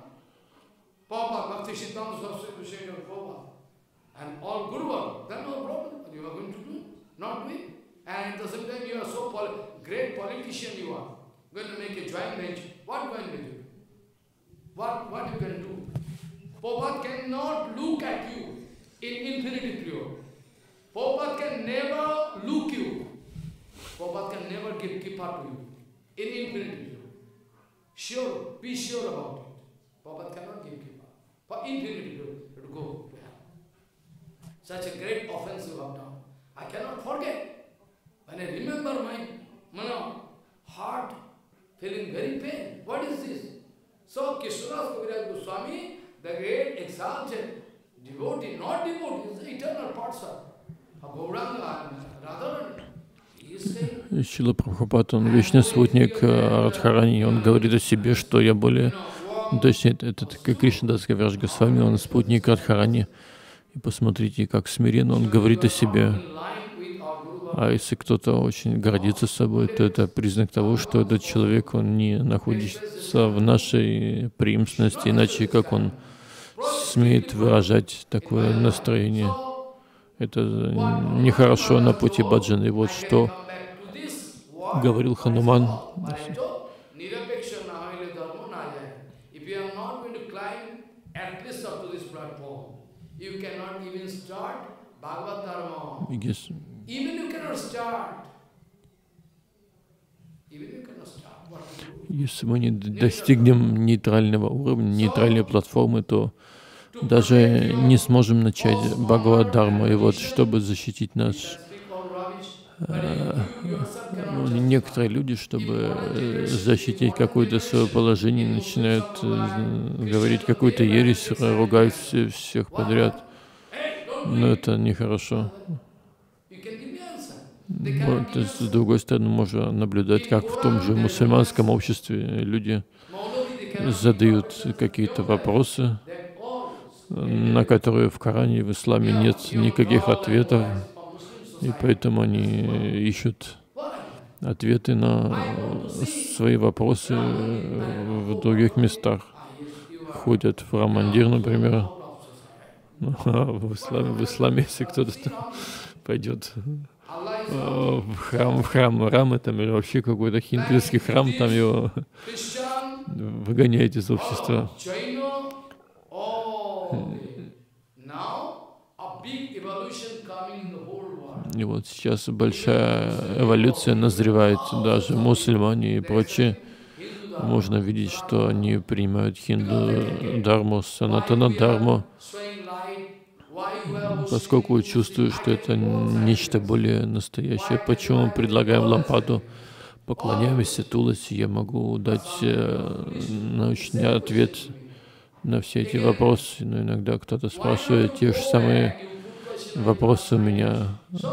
Prabhupada cannot look at you in infinity pure. Prabhupada can never look you. Prabhupada can never give kippa to you in infinity pure. Sure, be sure about it. Prabhupada cannot give kippa. For infinity pure, to go to hell. Such a great offense you have done. I cannot forget. When I remember my heart feeling very pain. What is this? So Krishnadas Kaviraj Goswami, the great exalted devotee, not devotee, is the eternal person of Gauranga and Radharani. He is saying,
Шрила Прабхупада, он вечный спутник Радхарани, он говорит о себе, что я более... Точнее, этот Кришнадас Кавирадж Госвами, он спутник Радхарани. И посмотрите, как смиренно он говорит о себе. А если кто-то очень гордится собой, то это признак того, что этот человек, он не находится в нашей преемственности, иначе как он смеет выражать такое настроение. Это нехорошо на пути баджаны. И вот что говорил Хануман. Если мы не достигнем нейтрального уровня, нейтральной платформы, то даже не сможем начать Бхагавад-дхарму. И вот, чтобы защитить нас, некоторые люди, чтобы защитить какое-то свое положение, начинают говорить какую-то ересь, ругать всех подряд. Но это нехорошо. Вот, с другой стороны, можно наблюдать, как в том же мусульманском обществе люди задают какие-то вопросы, на которые в Коране и в исламе нет никаких ответов, и поэтому они ищут ответы на свои вопросы в других местах. Ходят в Рам-мандир, например. В исламе, если кто-то пойдет в храм Рамы, там, или вообще какой-то хиндуистский храм, там его выгоняют из общества. И вот сейчас большая эволюция назревает, даже мусульмане и прочие. Можно видеть, что они принимают хинду-дхарму, санатана-дхарму, поскольку чувствую, что это нечто более настоящее. Почему мы предлагаем лампаду, поклоняемся Туласи, я могу дать научный ответ на все эти вопросы, но иногда кто-то спрашивает те же самые вопросы у меня,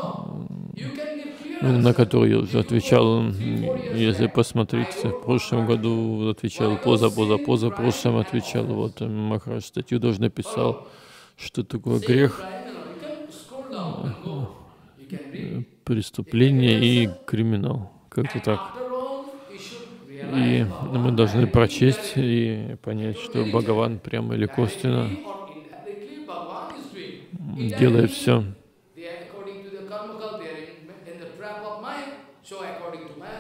на которые я уже отвечал. Если посмотреть, в прошлом году отвечал, позапрошлом отвечал. Вот Махарадж статью даже написал, что такое грех, преступление и криминал. Как-то так. И мы должны прочесть и понять, что Бхагаван прямо или косвенно делает все.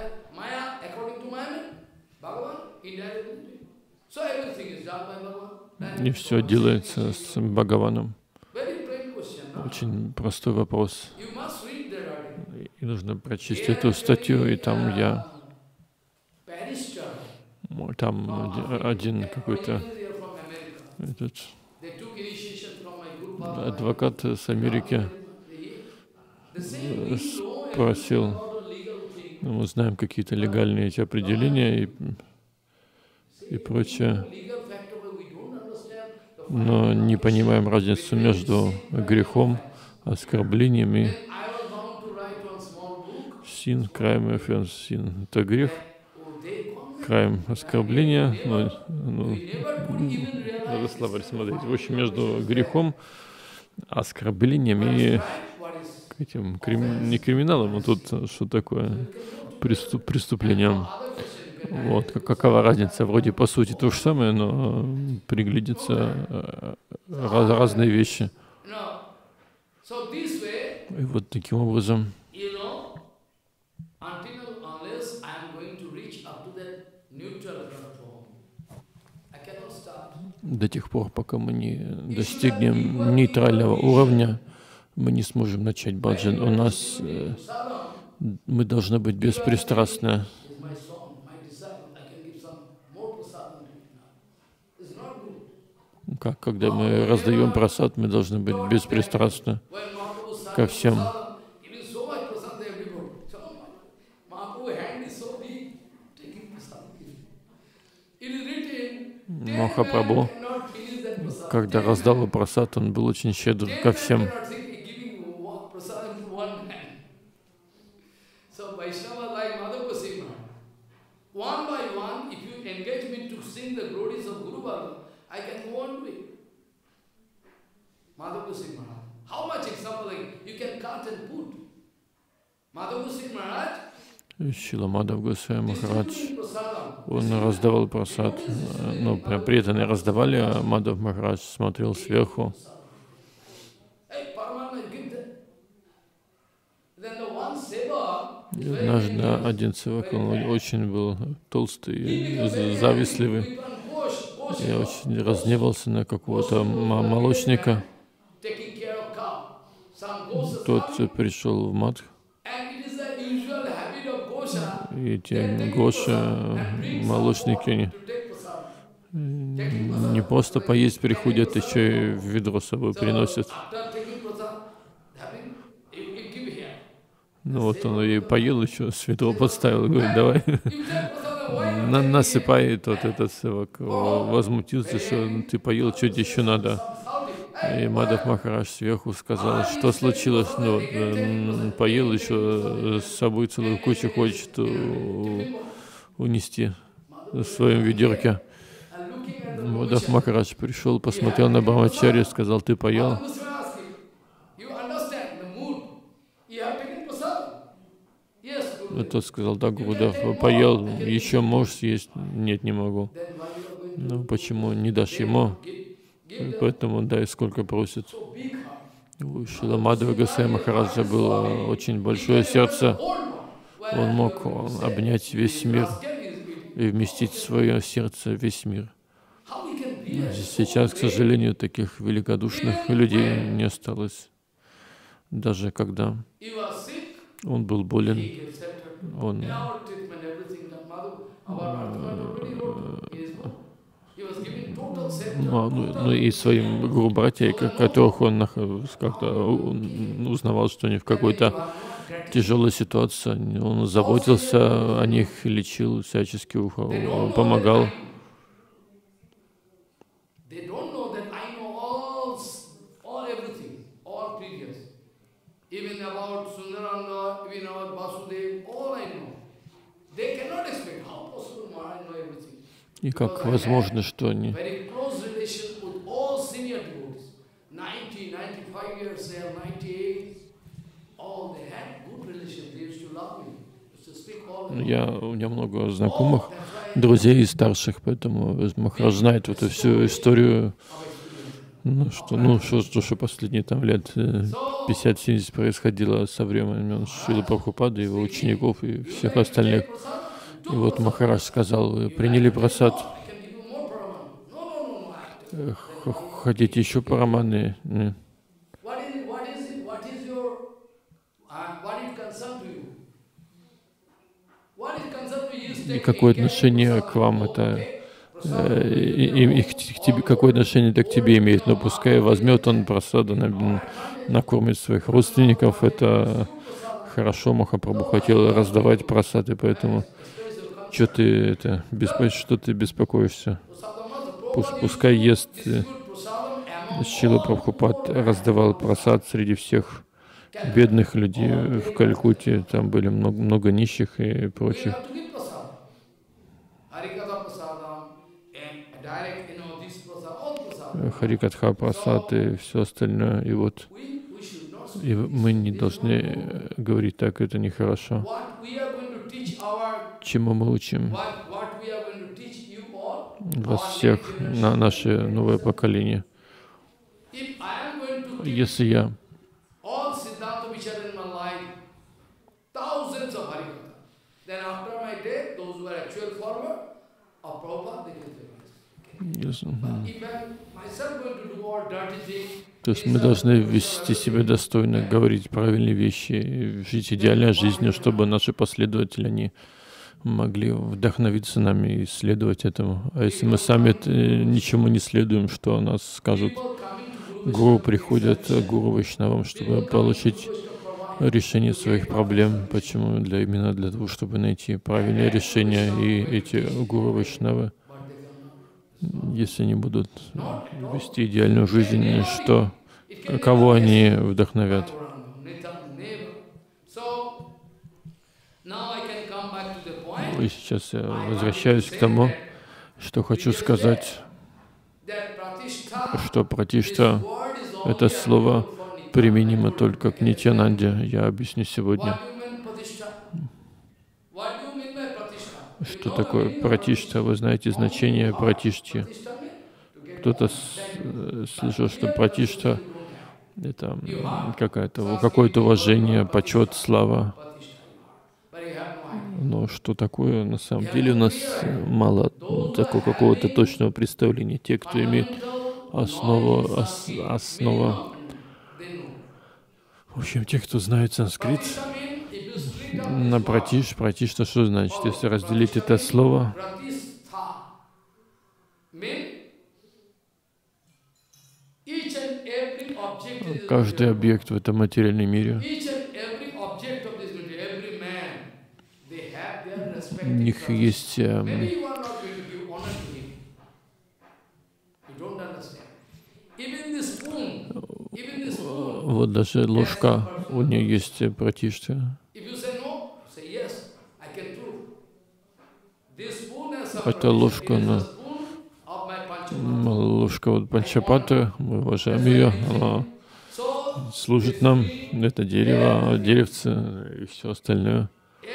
So everything is done by Bhagavan.
И все делается с Бхагаваном.
Very plain question, no?
Очень простой вопрос.
You must read that article.
И нужно прочесть эту статью, и там я,
Barrister
там
from
один
Africa,
какой-то
originally they are from America.
этот
They took initiation from my Guru Baba.
адвокат с Америки
The same we know and
спросил,
about a legal thing.
ну, мы знаем какие-то легальные эти определения и прочее,
Legal factor, but we don't understand the
но не понимаем разницу между грехом, оскорблением и
Then I was bound to write one small book.
син, краем offense, син. Это грех,
Oh, they come.
краем оскорбления, но,
We never could even realize.
надо словарь смотреть. В общем, между грехом, оскорблением
What
и
is right, what is
этим не криминалом, а тут что такое преступлением.
other question.
Вот, какова разница? Вроде по сути то же самое, но приглядится разные вещи.
No. So this way,
И вот таким образом,
you know, until unless I am going to reach up to that neutral platform, I cannot start.
до тех пор, пока мы не достигнем нейтрального уровня, мы не сможем начать баджан. У нас мы должны быть беспристрастны.
Is my song, my disciple, I can give some more prasadam to you now. It's not good.
Как когда мы раздаем прасад, мы должны быть беспристрастны
When Mahaprabhu
ко
started
всем.
prasadam, giving so much prasad to everybody. So Mahaprabhu's hand is so big, taking prasad. It is written, 10
Махапрабху,
men cannot finish that prasad.
когда
10
раздал прасад, он был очень щедр ко
men
всем.
cannot think giving prasad to one man. So Vaishnava like Madhava Goswami, one by one, if you engage me to sing the glories of Guru Baba, I can go on to it. Madhava Goswami Maharaj. How much example like you can cut and put. Madhava Goswami Maharaj,
Шрила Мадхав Госвами Махарадж,
distributing prasadam.
он раздавал прасад, ну, прям преданные раздавали, а Мадхав Махарадж смотрел сверху.
Hey, Paramananda, give that. Then the one seva,
И однажды один цивак, он очень был толстый и завистливый.
with one Ghosh,
Я очень разгневался на какого-то молочника.
taking care of cow. Some Ghosh
Тот пришел в мат,
and it is the usual habit of Gosha
и эти Гоша, молочники, они
to take prasad.
не просто поесть приходят, еще и ведро с собой приносят.
After taking prasad, having, you give here.
Ну вот он и поел еще, с ведро подставил, говорит, давай,
You take prasad, why not?
насыпай. Тот этот цивак возмутился, что ты поел, что тебе еще надо. И Мадхав Махарадж сверху сказал, что случилось, ну, вот, поел еще с собой целую кучу, хочет унести в своем ведерке.
And looking at the
Мадхав Махарадж пришел, посмотрел на Брамачарью, сказал, ты поел?
Goswami asked him, you understand the mood? You have taken prasad? Yes, Guru.
И тот сказал, да, Гурудев, поел, еще можешь съесть? Нет, не могу.
Then why you are going
Ну, почему не дашь ему?
give
Поэтому дай, сколько просит.
so big heart?
У Шрила Мадхава Госвами Махараджа было очень большое сердце.
Old one. Where
Он мог обнять весь мир
Rascal is beating.
и вместить в свое сердце весь мир.
How he can bear?
Сейчас, к сожалению, таких великодушных людей не осталось. Даже когда
He was sick,
он был болен,
he gave shelter.
он
In our treatment, everything that our Bhaktivinoda already wrote in his book. He was giving total shelter.
ну и своим гуру-братьям, которых он как-то узнавал, что они в какой-то тяжелой ситуации, он заботился о них, лечил, всячески помогал.
They don't know that I know all everything, all previous. Even about Sundaranda, even about Vasudev, all I know. They cannot expect how possible I know everything.
И как возможно, что они
Very close relation with all senior devotees. 90, 95 years, they are 98. All they had good relation. They used to love me. Used to speak all the time.
у меня много знакомых, друзей и старших, поэтому Махарадж знает эту всю историю, что последние там лет 50-70 происходило со временем Шрилы Прабхупады, его учеников и всех остальных. И вот Махарадж сказал, вы приняли прасад, Хотите еще по романы? Нет.
What is your, what is concern to you? What is concern to you? You
И
stay
какое
in carrying
отношение к
prasad.
вам
Oh,
это?
okay. Prasad,
И к тебе, какое отношение это к тебе имеет? Но пускай возьмет он просаду, накормит своих родственников. Это хорошо, Махапрабху хотел раздавать просады, поэтому что ты беспокоишься? Пускай ест. Шрила Прабхупад раздавал просад среди всех бедных людей в Калькутте. Там были много нищих и прочих. Харикатха прасад и все остальное. И вот мы не должны говорить так, это нехорошо. Чему мы учим вас всех, на наше новое поколение? Если я то есть мы должны вести себя достойно, говорить правильные вещи, жить идеальной жизнью, чтобы наши последователи, они могли вдохновиться нами и следовать этому. А если мы сами ничему не следуем, что о нас скажут? Гуру приходят, гуру Вайшнавам, чтобы получить решение своих проблем. Почему? Именно для того, чтобы найти правильное решение. И эти гуру Вайшнавы, если они будут вести идеальную жизнь, кого они вдохновят? И сейчас я возвращаюсь к тому, что хочу сказать, что пратишта — это слово применимо только к Нитьянанде. Я объясню сегодня. Что такое пратишта? Вы знаете значение пратишти. Кто-то слышал, что пратишта — это какое-то уважение, почет, слава. Но что такое на самом деле, у нас мало такого какого-то точного представления. Те, кто имеет основу, в общем, те, кто знает санскрит, на пратишта что значит? Если разделить это слово, каждый объект в этом материальном мире, у них есть вот даже ложка, у нее есть пратишта. Это ложка, ложка вот Панчапатра, мы уважаем ее, она служит нам, это дерево, деревце и все остальное.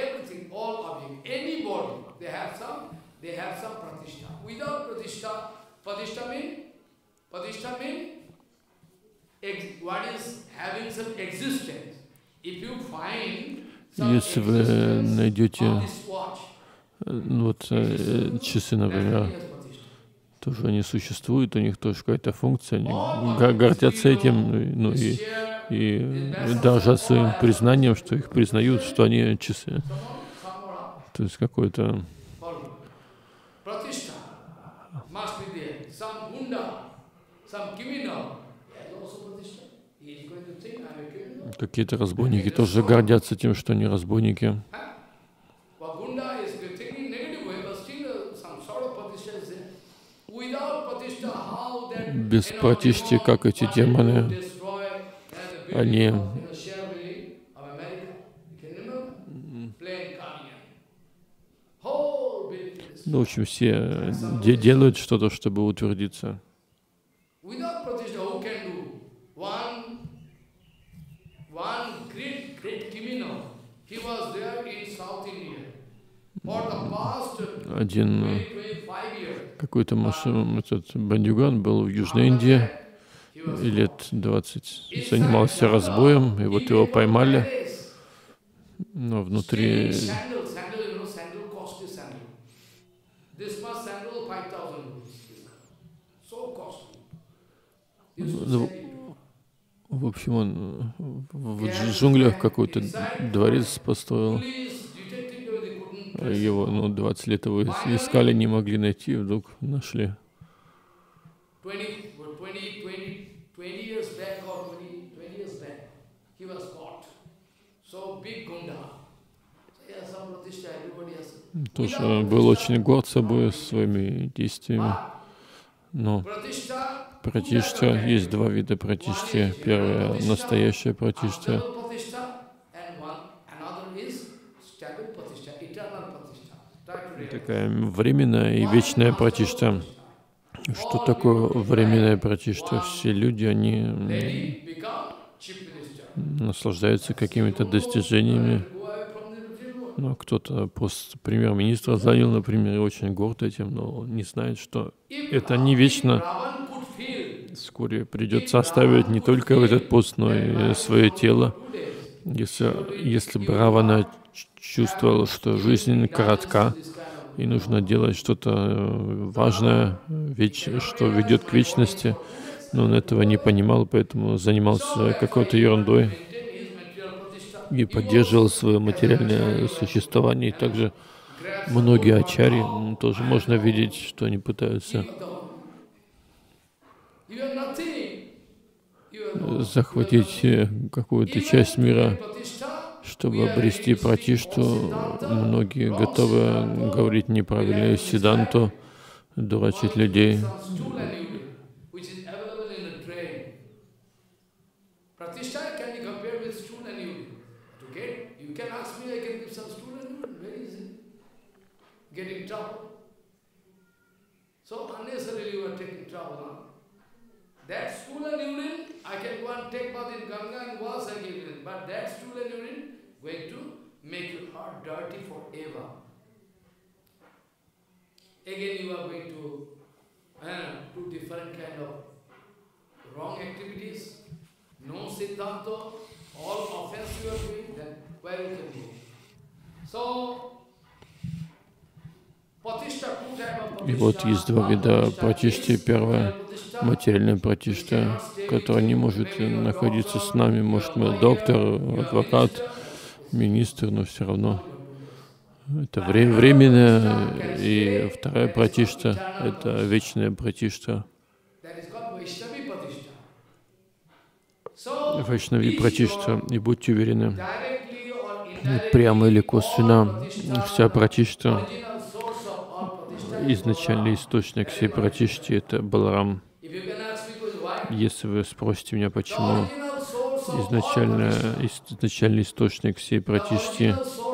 Если вы найдете часы, например, тоже они существуют, у них тоже какая-то функция, они гордятся этим, и даже своим признанием, что их признают, что они часы. То есть какой-то какие-то разбойники тоже гордятся тем, что они разбойники. Без пратишти, как эти демоны, они в общем, все делают что-то, чтобы утвердиться. Один какой-то этот бандюган был в Южной Индии, и лет 20 занимался разбоем, и вот его поймали, но внутри Ну, в общем, он в джунглях какой-то дворец построил. Его, 20 лет его искали, не могли найти, вдруг нашли.
20 years back or 20 years back, he was caught. So big Gunda. So he has some pratishtha, everybody has.
Тоже был очень горд собой, своими действиями. Но пратиштха, есть два вида пратишти. Первое — настоящая пратиштха. Такая временная и вечная пратиштха. Что такое временная пратиштха? Все люди, они наслаждаются какими-то достижениями. Ну, кто-то просто премьер-министра занял, например, и очень горд этим, но не знает, что это не вечно. Вскоре придется оставить не только этот пост, но и свое тело. Если бы Равана чувствовал, что жизнь коротка, и нужно делать что-то важное, что ведет к вечности, но он этого не понимал, поэтому занимался какой-то ерундой и поддерживал свое материальное существование. И также многие ачарьи тоже можно видеть, что они пытаются захватить какую-то часть мира, чтобы обрести пратишту. Многие готовы говорить неправильную сиддханту, дурачить людей.
That stool and urine, I can go and take bath in Ganga and wash and give it. But that stool and urine going to make your heart dirty forever. Again you are going to do different kind of wrong activities. No siddhanta, all offense you are doing, then where you can go? So,
и вот есть два вида пратишти. Первое — материальная пратишта, которая не может находиться с нами. Может, мы доктор, адвокат, министр, но все равно это временное. И вторая пратишта — это вечная пратишта. Вайшнави пратишта. И будьте уверены, прямо или косвенно, вся пратишта, изначальный источник всей пратишти — это Баларам. Если вы спросите меня, почему изначальный источник всей пратишти,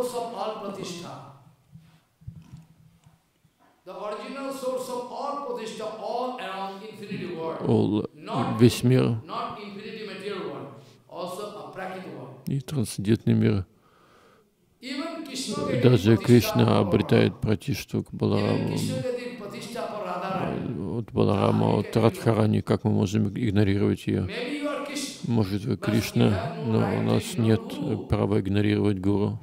весь мир и трансцендентный мир, даже Кришна обретает пратишту к Балараму. От Баларама, от Радхарани, как мы можем игнорировать ее? Может, вы Кришна, но у нас нет права игнорировать Гуру.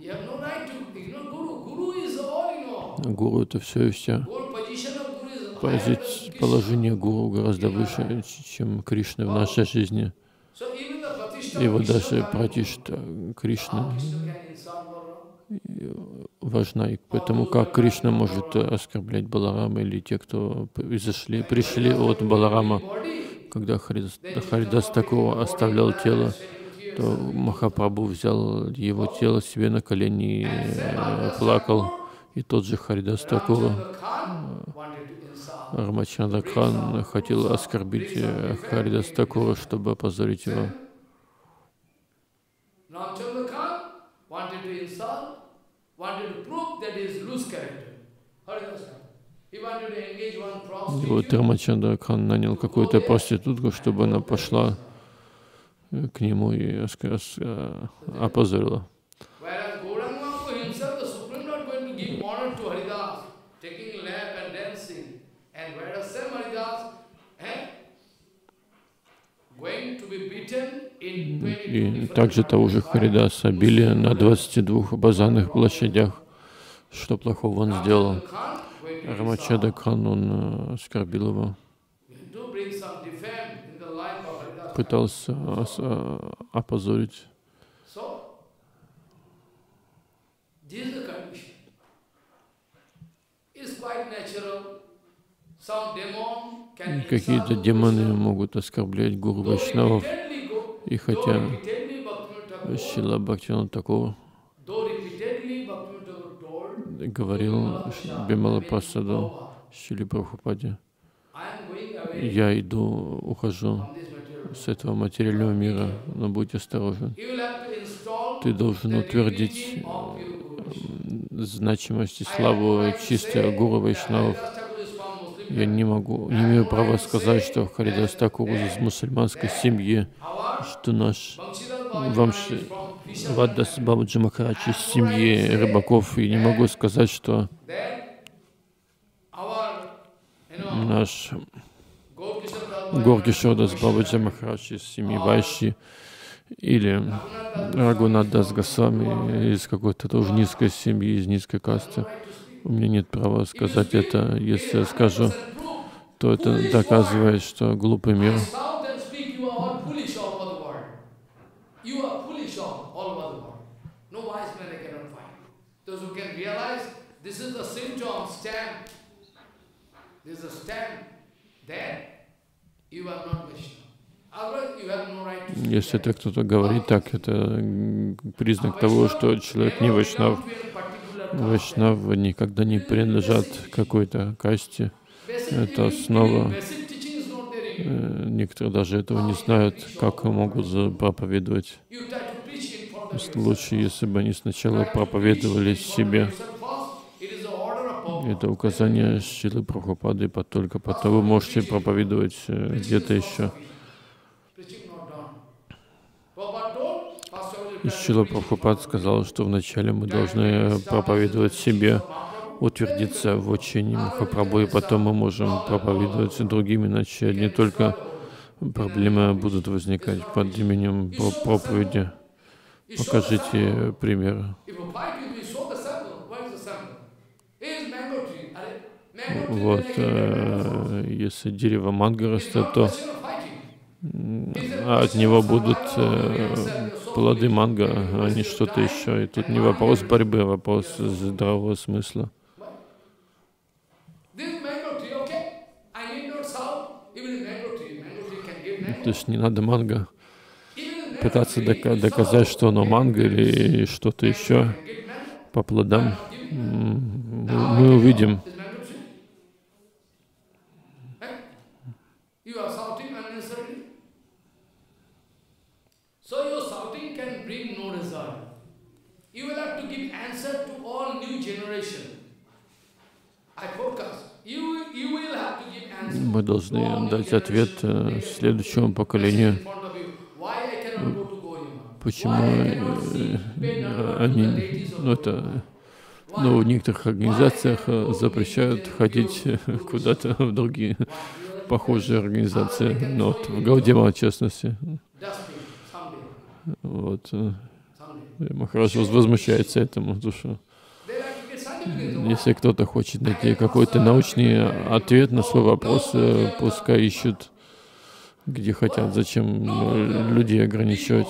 Гуру — это все и вся. Положение Гуру гораздо выше, чем Кришна в нашей жизни. И вот даже пратишта Кришны важна, и поэтому как Кришна может оскорблять Баларама или те, кто пришли от Баларама. Когда Харидас Такур оставлял тело, то Махапрабху взял его тело себе на колени и плакал. И тот же Харидас Такур, Рамачандра Кхан, хотел оскорбить Харидас Такура, чтобы опозорить его. И вот Рамачандра Кхан нанял какую-то проститутку, чтобы она пошла к нему и опозорила. И также того же Харидаса били на 22 базарных площадях. Что плохого он сделал? Рамачандра Кхан, он оскорбил его. пытался опозорить. Какие-то демоны могут оскорблять гуру Вайшнавов, и хотя Шрила Бхактивинода Тхакур говорил Бимала Прасаду Шриле Прабхупаде: я ухожу с этого материального мира, но будь осторожен. Ты должен утвердить значимость и славу чистых гуру Вайшнавов. Я не имею права сказать, что Харидас Тхакур из мусульманской семьи, что наш Ваддас Бабаджи Махарадж из семьи рыбаков, и не могу сказать, что наш Горкишордас Бабаджи Махарадж из семьи Вайши или Рагунат Дас Госвами из какой-то тоже низкой семьи, из низкой касты. У меня нет права сказать это. Если я скажу, то это доказывает, что глупый мир. Если это кто-то говорит так, это признак того, что человек не вайшнав. Вайшнавы никогда не принадлежат какой-то касте. Это основа. Некоторые даже этого не знают, как могут проповедовать. Лучше, если бы они сначала проповедовали себе. Это указание Шрилы Прабхупады, только потом вы можете проповедовать где-то еще. Шрила Прабхупад сказал, что вначале мы должны проповедовать себе, утвердиться в учении Махапрабху, и потом мы можем проповедовать другим, иначе не только проблемы будут возникать под именем проповеди. Покажите пример. Вот, если дерево манго растет, то от него будут плоды манго, а не что-то еще. И тут не вопрос борьбы, а вопрос здравого смысла. То есть не надо манго пытаться доказать, что оно манго или что-то еще. По плодам мы увидим. Мы должны дать ответ следующему поколению. Почему они, в некоторых организациях запрещают ходить куда-то в другие похожие организации, в Гаудима, в частности. Вот. Махарадж возмущается этому, потому что если кто-то хочет найти какой-то научный ответ на свой вопрос, пускай ищут, где хотят. Зачем людей ограничивать?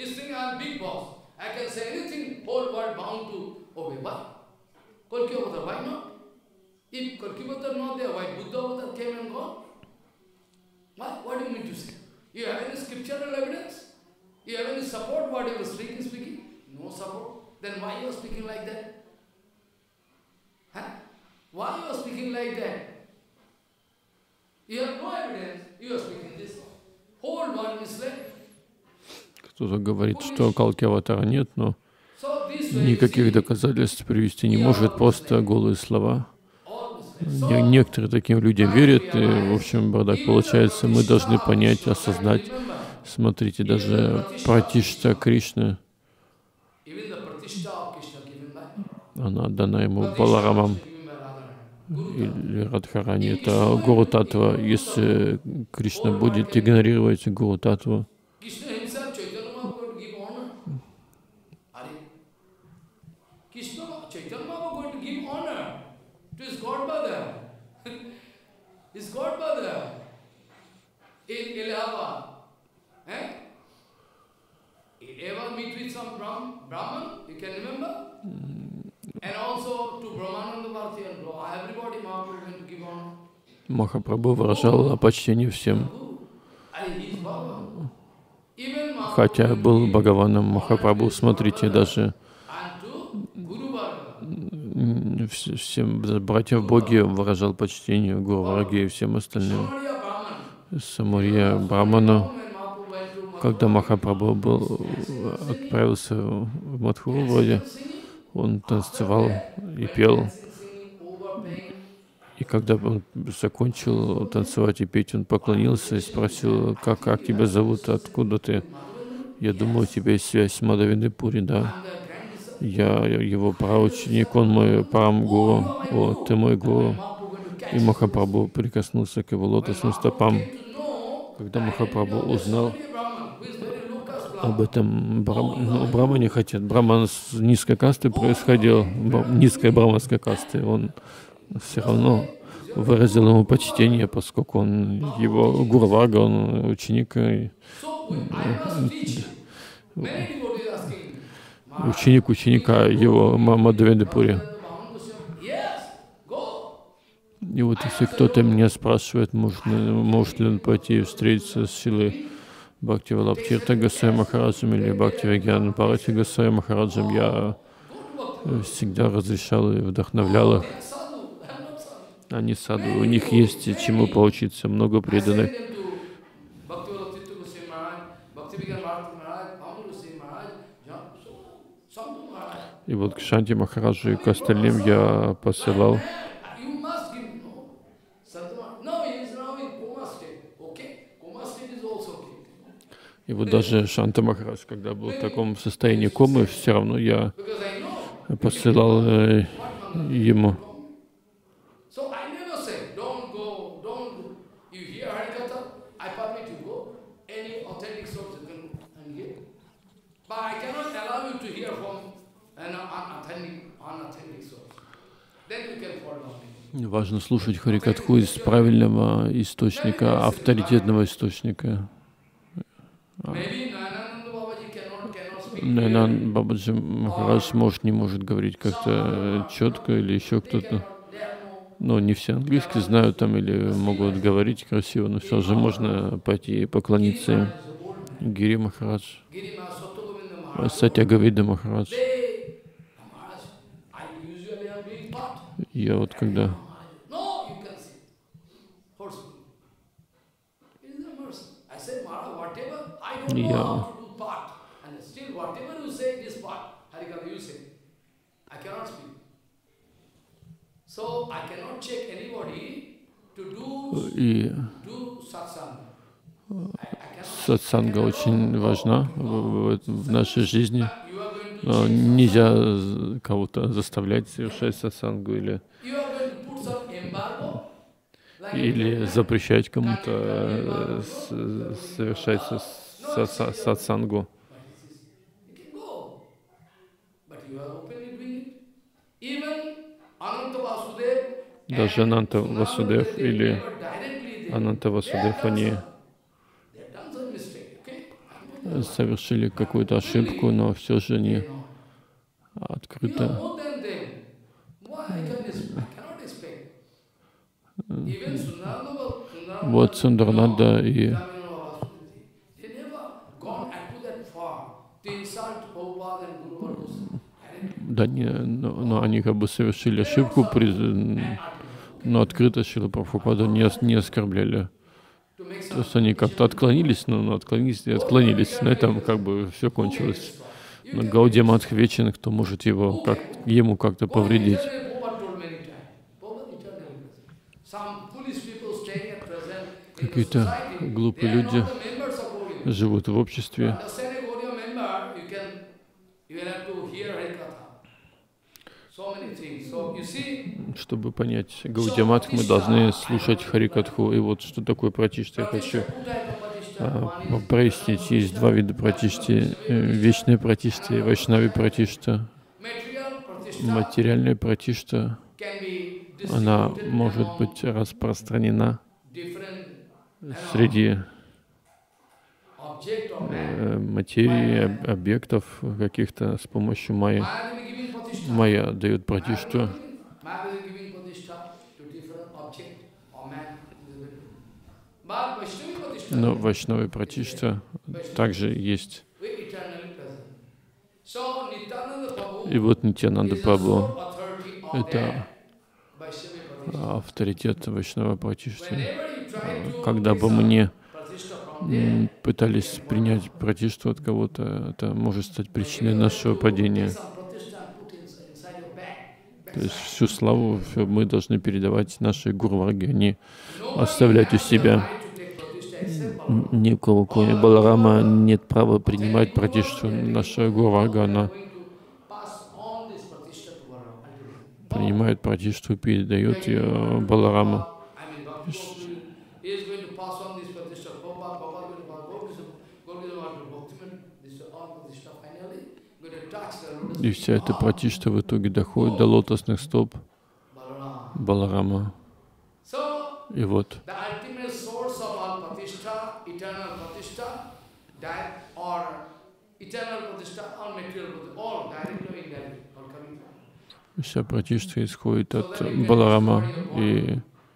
Why you are speaking like that? You have no evidence. You are speaking this. Whole one is like.
Кто-то говорит, что Калки Аватара нет, но никаких доказательств привести не может, просто голые слова. Некоторые таким людям верят, и, в общем, бардак получается. Мы должны понять, осознать. Смотрите, даже Пратишта Кришны, она дана ему Баларамам или Радхарани. Это Гуру Татва. Если Кришна будет игнорировать Гуру Татву, Махапрабху выражал почтение всем. Хотя был Бхагаваном Махапрабху, смотрите, даже всем братьям в Боге выражал почтение, Гуру Вараге и всем остальным. Самурья Брахману, когда Махапрабху отправился в Мадхуру, вроде, он танцевал и пел. И когда он закончил танцевать и петь, он поклонился и спросил, как тебя зовут, откуда ты? Я думаю, у тебя есть связь с Мадхавендра Пури, да? Я его праученик, он мой парам-гуру, ты мой гуру. И Махапрабху прикоснулся к его лотосным стопам. Когда Махапрабху узнал об этом, брамане хотят, браман с низкой касты происходил, низкой браманской касты, он все равно выразил ему почтение, поскольку он его Гуру Варга, он ученик, ученик ученика его Мадхавендра Пури. И вот если кто-то меня спрашивает, может ли он пойти встретиться с силой Бхакти Валабхчирта Госвами Махараджем или Бхакти Вигьяна Бхарати Госвами Махараджем, я всегда разрешал и вдохновлял их. Они саду, у них есть чему поучиться, много преданных. И вот к Шанти Махараджу и к остальным я посылал. И вот даже Шанта Махарадж, когда был в таком состоянии комы, все равно я посылал ему. Важно слушать Харикатху из правильного источника, авторитетного источника. Наянан Бабаджи Махарадж не может говорить как-то четко или еще кто-то. Но не все английский знают там или могут говорить красиво, но все же можно пойти и поклониться им. Гири Махарадж, Сатьягавида Махарадж. Я вот когда и сатсанга очень важна в нашей жизни. Нельзя кого-то заставлять совершать сатсангу или запрещать кому-то совершать сатсангу. Даже Ананта Васудев или Ананта Васудев, они совершили какую-то ошибку, но все же они открыто вот Сундарнанда и да, но они как бы совершили ошибку, но открыто Шрила Прабхупаду не оскорбляли. То есть они как-то отклонились, но отклонились и отклонились. На этом как бы все кончилось. Но Гаудия Мадх вечен, кто может ему как-то повредить. Какие-то глупые люди живут в обществе. Чтобы понять Гаудия Мадх, мы должны слушать Харикатху. И вот что такое пратишта, я хочу прояснить. Есть два вида пратишти. Вечная пратишта и вайшнави пратишта. Материальная пратишта, она может быть распространена среди материи, объектов каких-то с помощью майи. Майя дает пратиштху. Но вайшнавы пратиштха также есть. И вот Нитьянанда Прабху — это авторитет вайшнава пратиштхи. Когда бы мы не пытались принять пратиштху от кого-то, это может стать причиной нашего падения. То есть всю славу мы должны передавать нашей гурварге, а не оставлять у себя. Ни у кого, кроме Баларама, нет права принимать пратиштху. Наша гурварга, она принимает пратиштху и передает ее Балараму. И вся эта пратиштха в итоге доходит до лотосных стоп Баларама. И вот вся пратиштха исходит от Баларама. И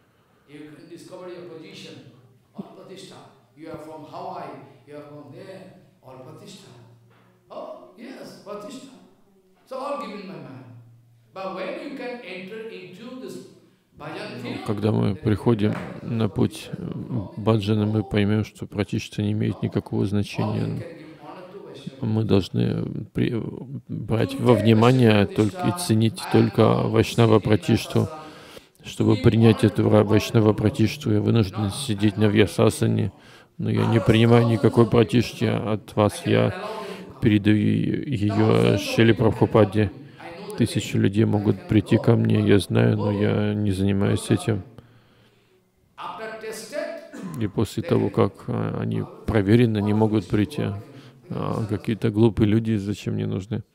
когда мы приходим на путь баджана, мы поймем, что пратиштха не имеет никакого значения. Мы должны брать во внимание только и ценить только вайшнава пратиштху. Чтобы принять эту вайшнава пратиштху, я вынужден сидеть на вьясасане, но я не принимаю никакой пратиштхи от вас. Я передаю ее Шриле Прабхупаде. 1000 людей могут прийти ко мне, я знаю, но я не занимаюсь этим. И после того, как они проверены, не могут прийти. Какие-то глупые люди зачем мне нужны?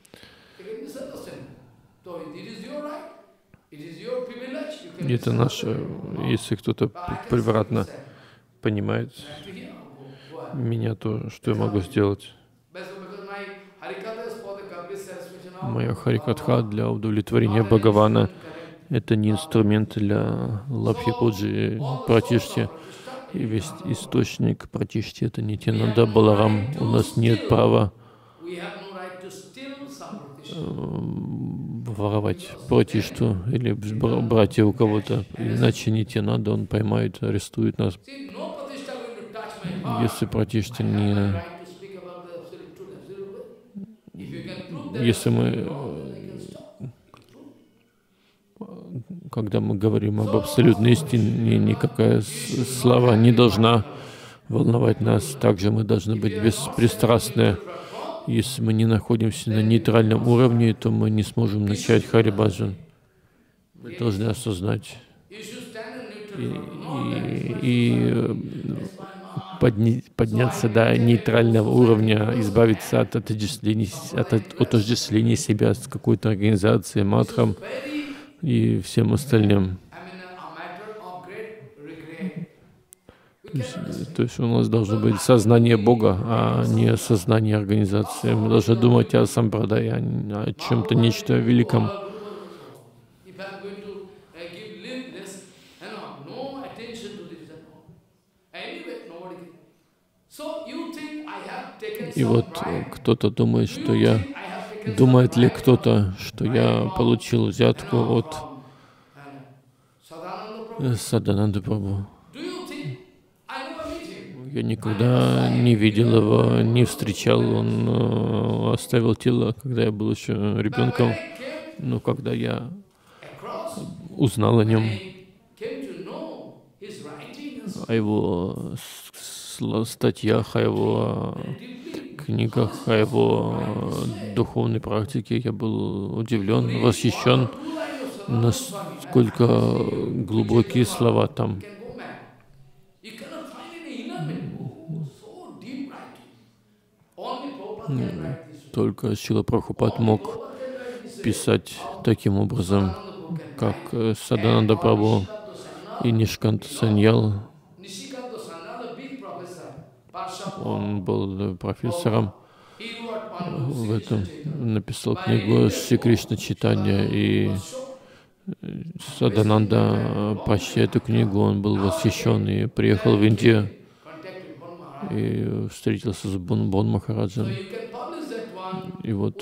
Это наше, если кто-то превратно понимает меня, то что я могу сделать? Моя харикатха для удовлетворения Бхагавана — это не инструмент для лабхи пуджи пратиштхи. И весь источник пратиштхи — это Нитьянанда Баларам. У нас нет права воровать пратиштху или брать ее у кого-то. Иначе Нитьянанда, он поймает, арестует нас. Если пратиштха не... Если мы, когда мы говорим об абсолютной истине, никакая слава не должна волновать нас. Также мы должны быть беспристрастны. Если мы не находимся на нейтральном уровне, то мы не сможем начать Хари-баджан. Мы должны осознать и подняться до нейтрального уровня, избавиться от отождествления себя с какой-то организацией, матхом и всем остальным. То есть у нас должно быть сознание Бога, а не сознание организации. Мы должны думать о сампрадае, о чем-то нечто великом. И вот кто-то думает, что я... Думает ли кто-то, что я получил взятку от Садананды Прабху? Я никогда не видел его, не встречал. Он оставил тело, когда я был еще ребенком. Но когда я узнал о нем, о его статьях, о его книгах, о его духовной практике, я был удивлен, восхищен, насколько глубокие слова там. Только Шрила Прабхупад мог писать таким образом, как Садананда Прабху и Нишиканта Саньял. Он был профессором
He wrote one book,
в
Sri Krishna
этом,
Chaitanya.
написал книгу Шри Кришна Чайтанья, и Садананда, прочтя эту книгу, он был восхищен и приехал в Индию и встретился с Бон Махараджем. И вот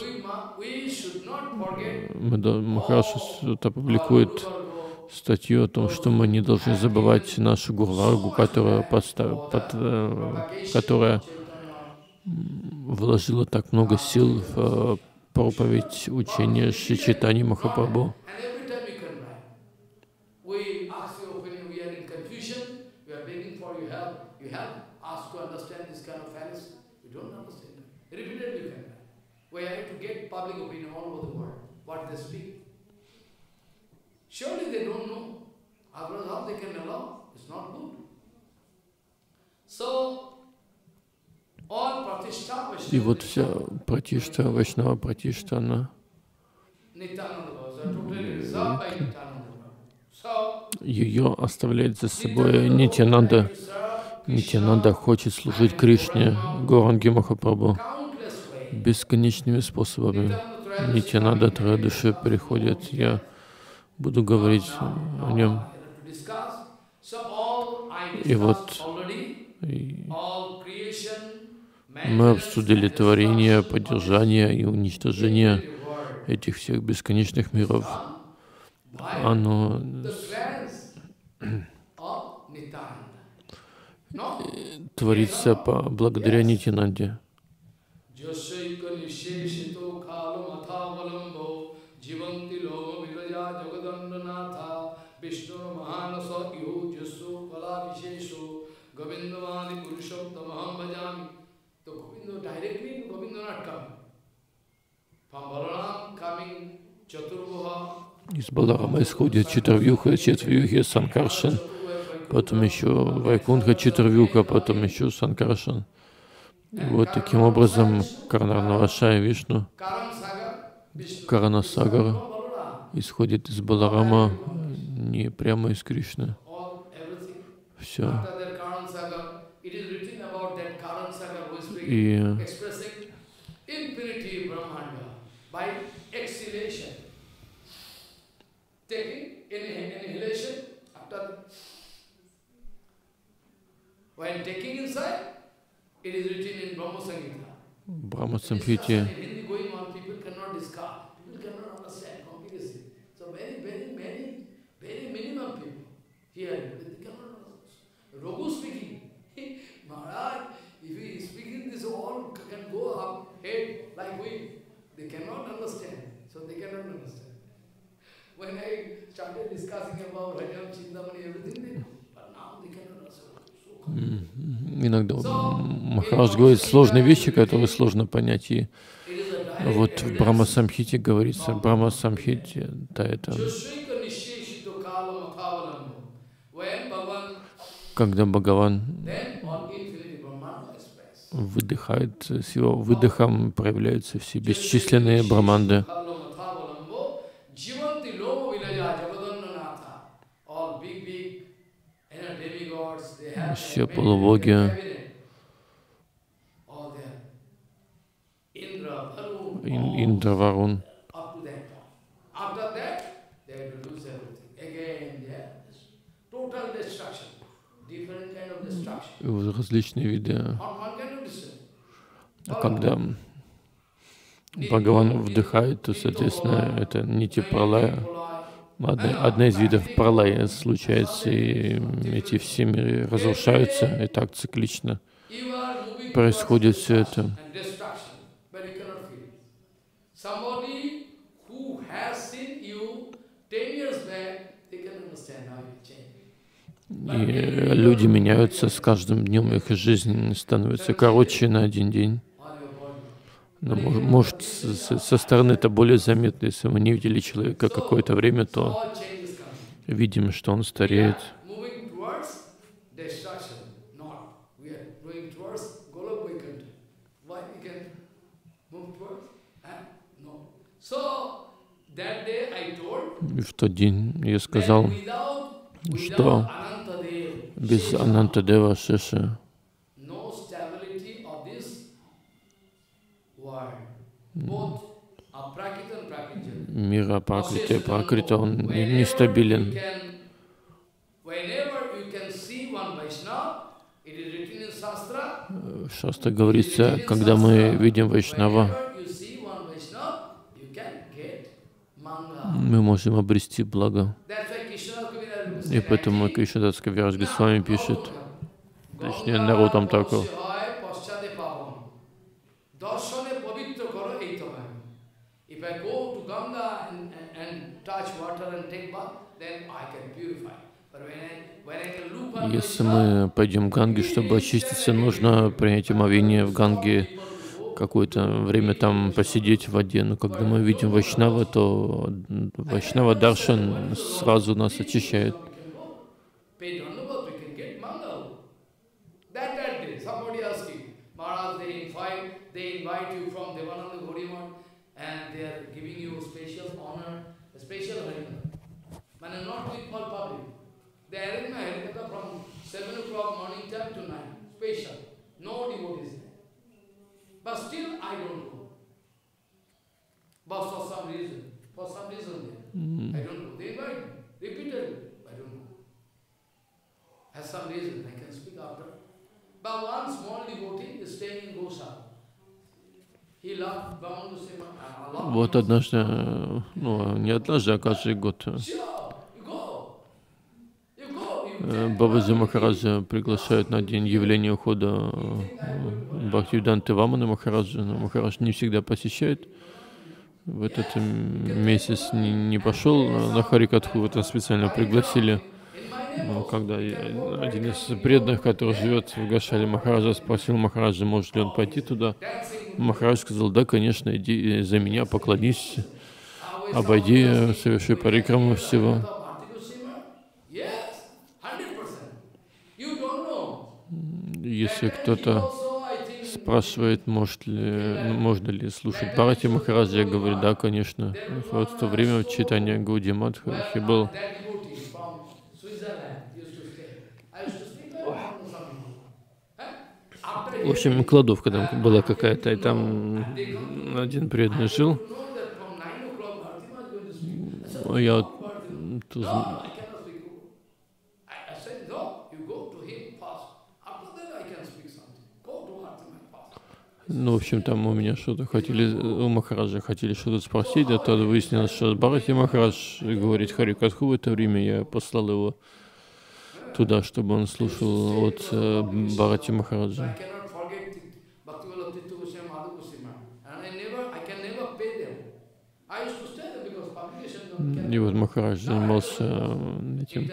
Махарадж опубликует статью о том, что мы не должны забывать нашу Гурваргу, которая вложила так много сил в проповедь учения Шри Чайтаньи Махапрабху. И вот вся пратишта, Вайшнава пратишта, она ее оставляет за собой Нитьянанда. Нитьянанда хочет служить Кришне, Гауранги Махапрабху бесконечными способами. Нитьянанда Троядуши приходит, я буду говорить о нем. И вот мы обсудили творение, поддержание и уничтожение этих всех бесконечных миров. Оно творится благодаря Нитьянанде. Из Баларама исходит Чатурвьюха, Четвьюхи, Санкаршан, потом еще Вайкунха, Чатурвьюха, потом еще Санкаршан. И вот таким образом Карнарнаваша и Вишну, Каранасагара, исходит из Баларама, не прямо из Кришны. Все. И в Брахма Самхите иногда Махарадж говорит сложные вещи, которые сложно понять. И вот в Брахма Самхите говорится, Брахма Самхите, да, это когда Бхагаван выдыхает, с его выдохом проявляются все бесчисленные браманды. Все полубоги, Индра, Варун. Различные виды. Когда Бхагаван вдыхает, то, соответственно, это нити пралая. Одна из видов пралая случается, и эти все миры разрушаются, и так циклично происходит все это. И люди меняются с каждым днем, их жизнь становится короче на один день. Но, может, со стороны это более заметно. Если мы не видели человека какое-то время, то видим, что он стареет. И в тот день я сказал, что без Анантадева Шеши Мир Апракрити, Пракрита, он нестабилен. В Шастре говорится, когда мы видим Вайшнава, мы можем обрести благо. И поэтому Кришнадас Кавирадж Госвами пишет, точнее, Нароттам Такур, если мы пойдем в Ганге, чтобы очиститься, нужно принять омовение в Ганге, какое-то время там посидеть в воде. Но когда мы видим Вайшнава, то Вайшнава Даршан сразу нас очищает.
They arrange my Harikatha from 7 o'clock morning time to 9, special. No devotees there. But still I don't go. But for some reason there. I don't go. They invite me repeatedly. I don't go. Has some reason, I can speak after. But one small devotee is staying in Gosha. He loved Brahman Goswami.
Вот однажды, ну не однажды, а каждый год Бабаджи Махараджа приглашают на день явления ухода Бхактивиданты Ваманы Махараджа, но Махарадж не всегда посещает. В этот месяц не пошел на Харикатху, вот специально пригласили. Но когда один из преданных, который живет в Гошале Махараджа, спросил Махараджа, может ли он пойти туда, Махарадж сказал, да, конечно, иди за меня, поклонись, обойди, соверши парикраму всего. Если кто-то спрашивает, можно ли слушать Бхарати Махараджа, я говорю, да, конечно. Вот в то время в читании Гауди Мадхи был в общем, кладовка там была какая-то, и там один преданный жил. Я ну, в общем, там у меня что-то хотели, у Махараджа хотели что-то спросить, а тогда выяснилось, что Бхарати Махарадж говорит Харикатху в это время, я послал его туда, чтобы он слушал от Бхарати Махараджа. И вот Махарадж занимался этим.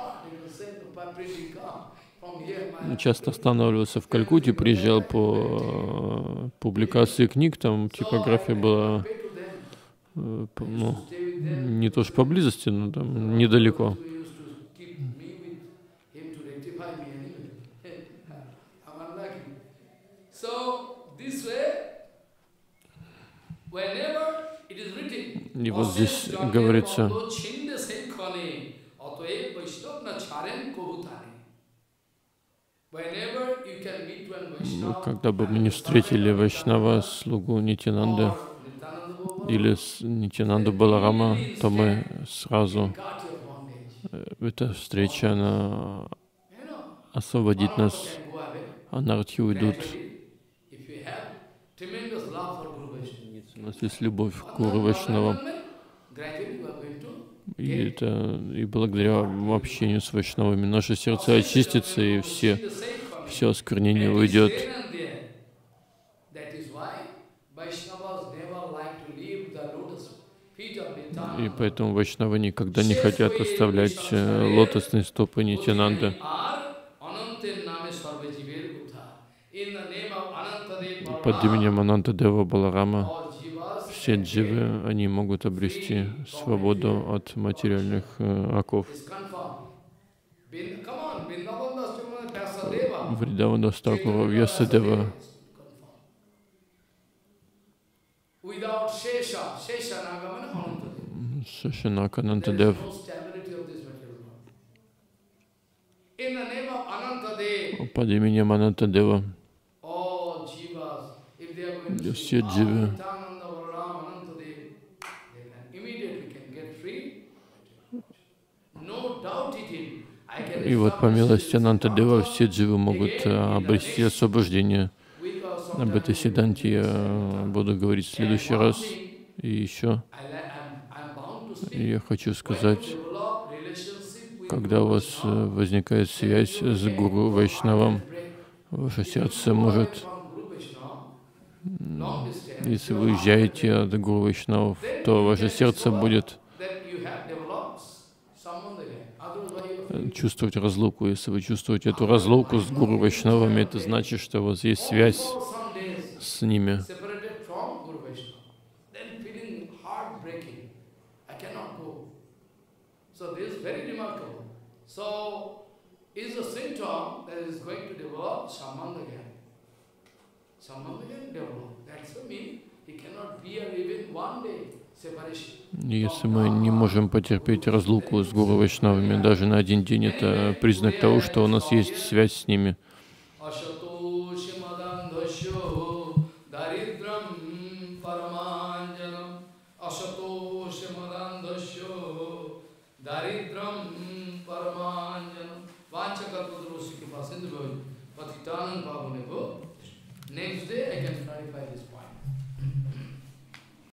Часто останавливался в Калькутте, приезжал по публикации книг, там типография была, ну, не то что поблизости, но там недалеко. И вот здесь говорится, когда бы мы не встретили Вайшнава, слугу Нитянанды или Нитянанду Баларама, то мы сразу, эта встреча, она освободит нас, а нартхи уйдут. У нас есть любовь к Гуру Вайшнавам. И благодаря общению с Вайшнавами наше сердце очистится, и все осквернение уйдет. И поэтому Вайшнавы никогда не хотят оставлять лотосные стопы Нитянанды. Под именем Анантадева Баларама все дживы, они могут обрести свободу от материальных оков. Вриндавана Тхакура, Вьясадева. Шешанака Анантадев. Под именем Анантадева все дживы, И вот по милости Анантадева все дживы могут обрести освобождение. Об этой сиддханте я буду говорить в следующий раз. И еще я хочу сказать, когда у вас возникает связь с Гуру Вайшнавом, ваше сердце может, если вы уезжаете от Гуру Вайшнавов, то ваше сердце будет чувствовать разлуку. Если вы чувствуете эту разлуку с Гуру Вайшнавами, это значит, что у вас есть связь с ними. Если мы не можем потерпеть разлуку с Гуру Вайшнавами даже на один день, это признак того, что у нас есть связь с ними.
Next day I can clarify this point.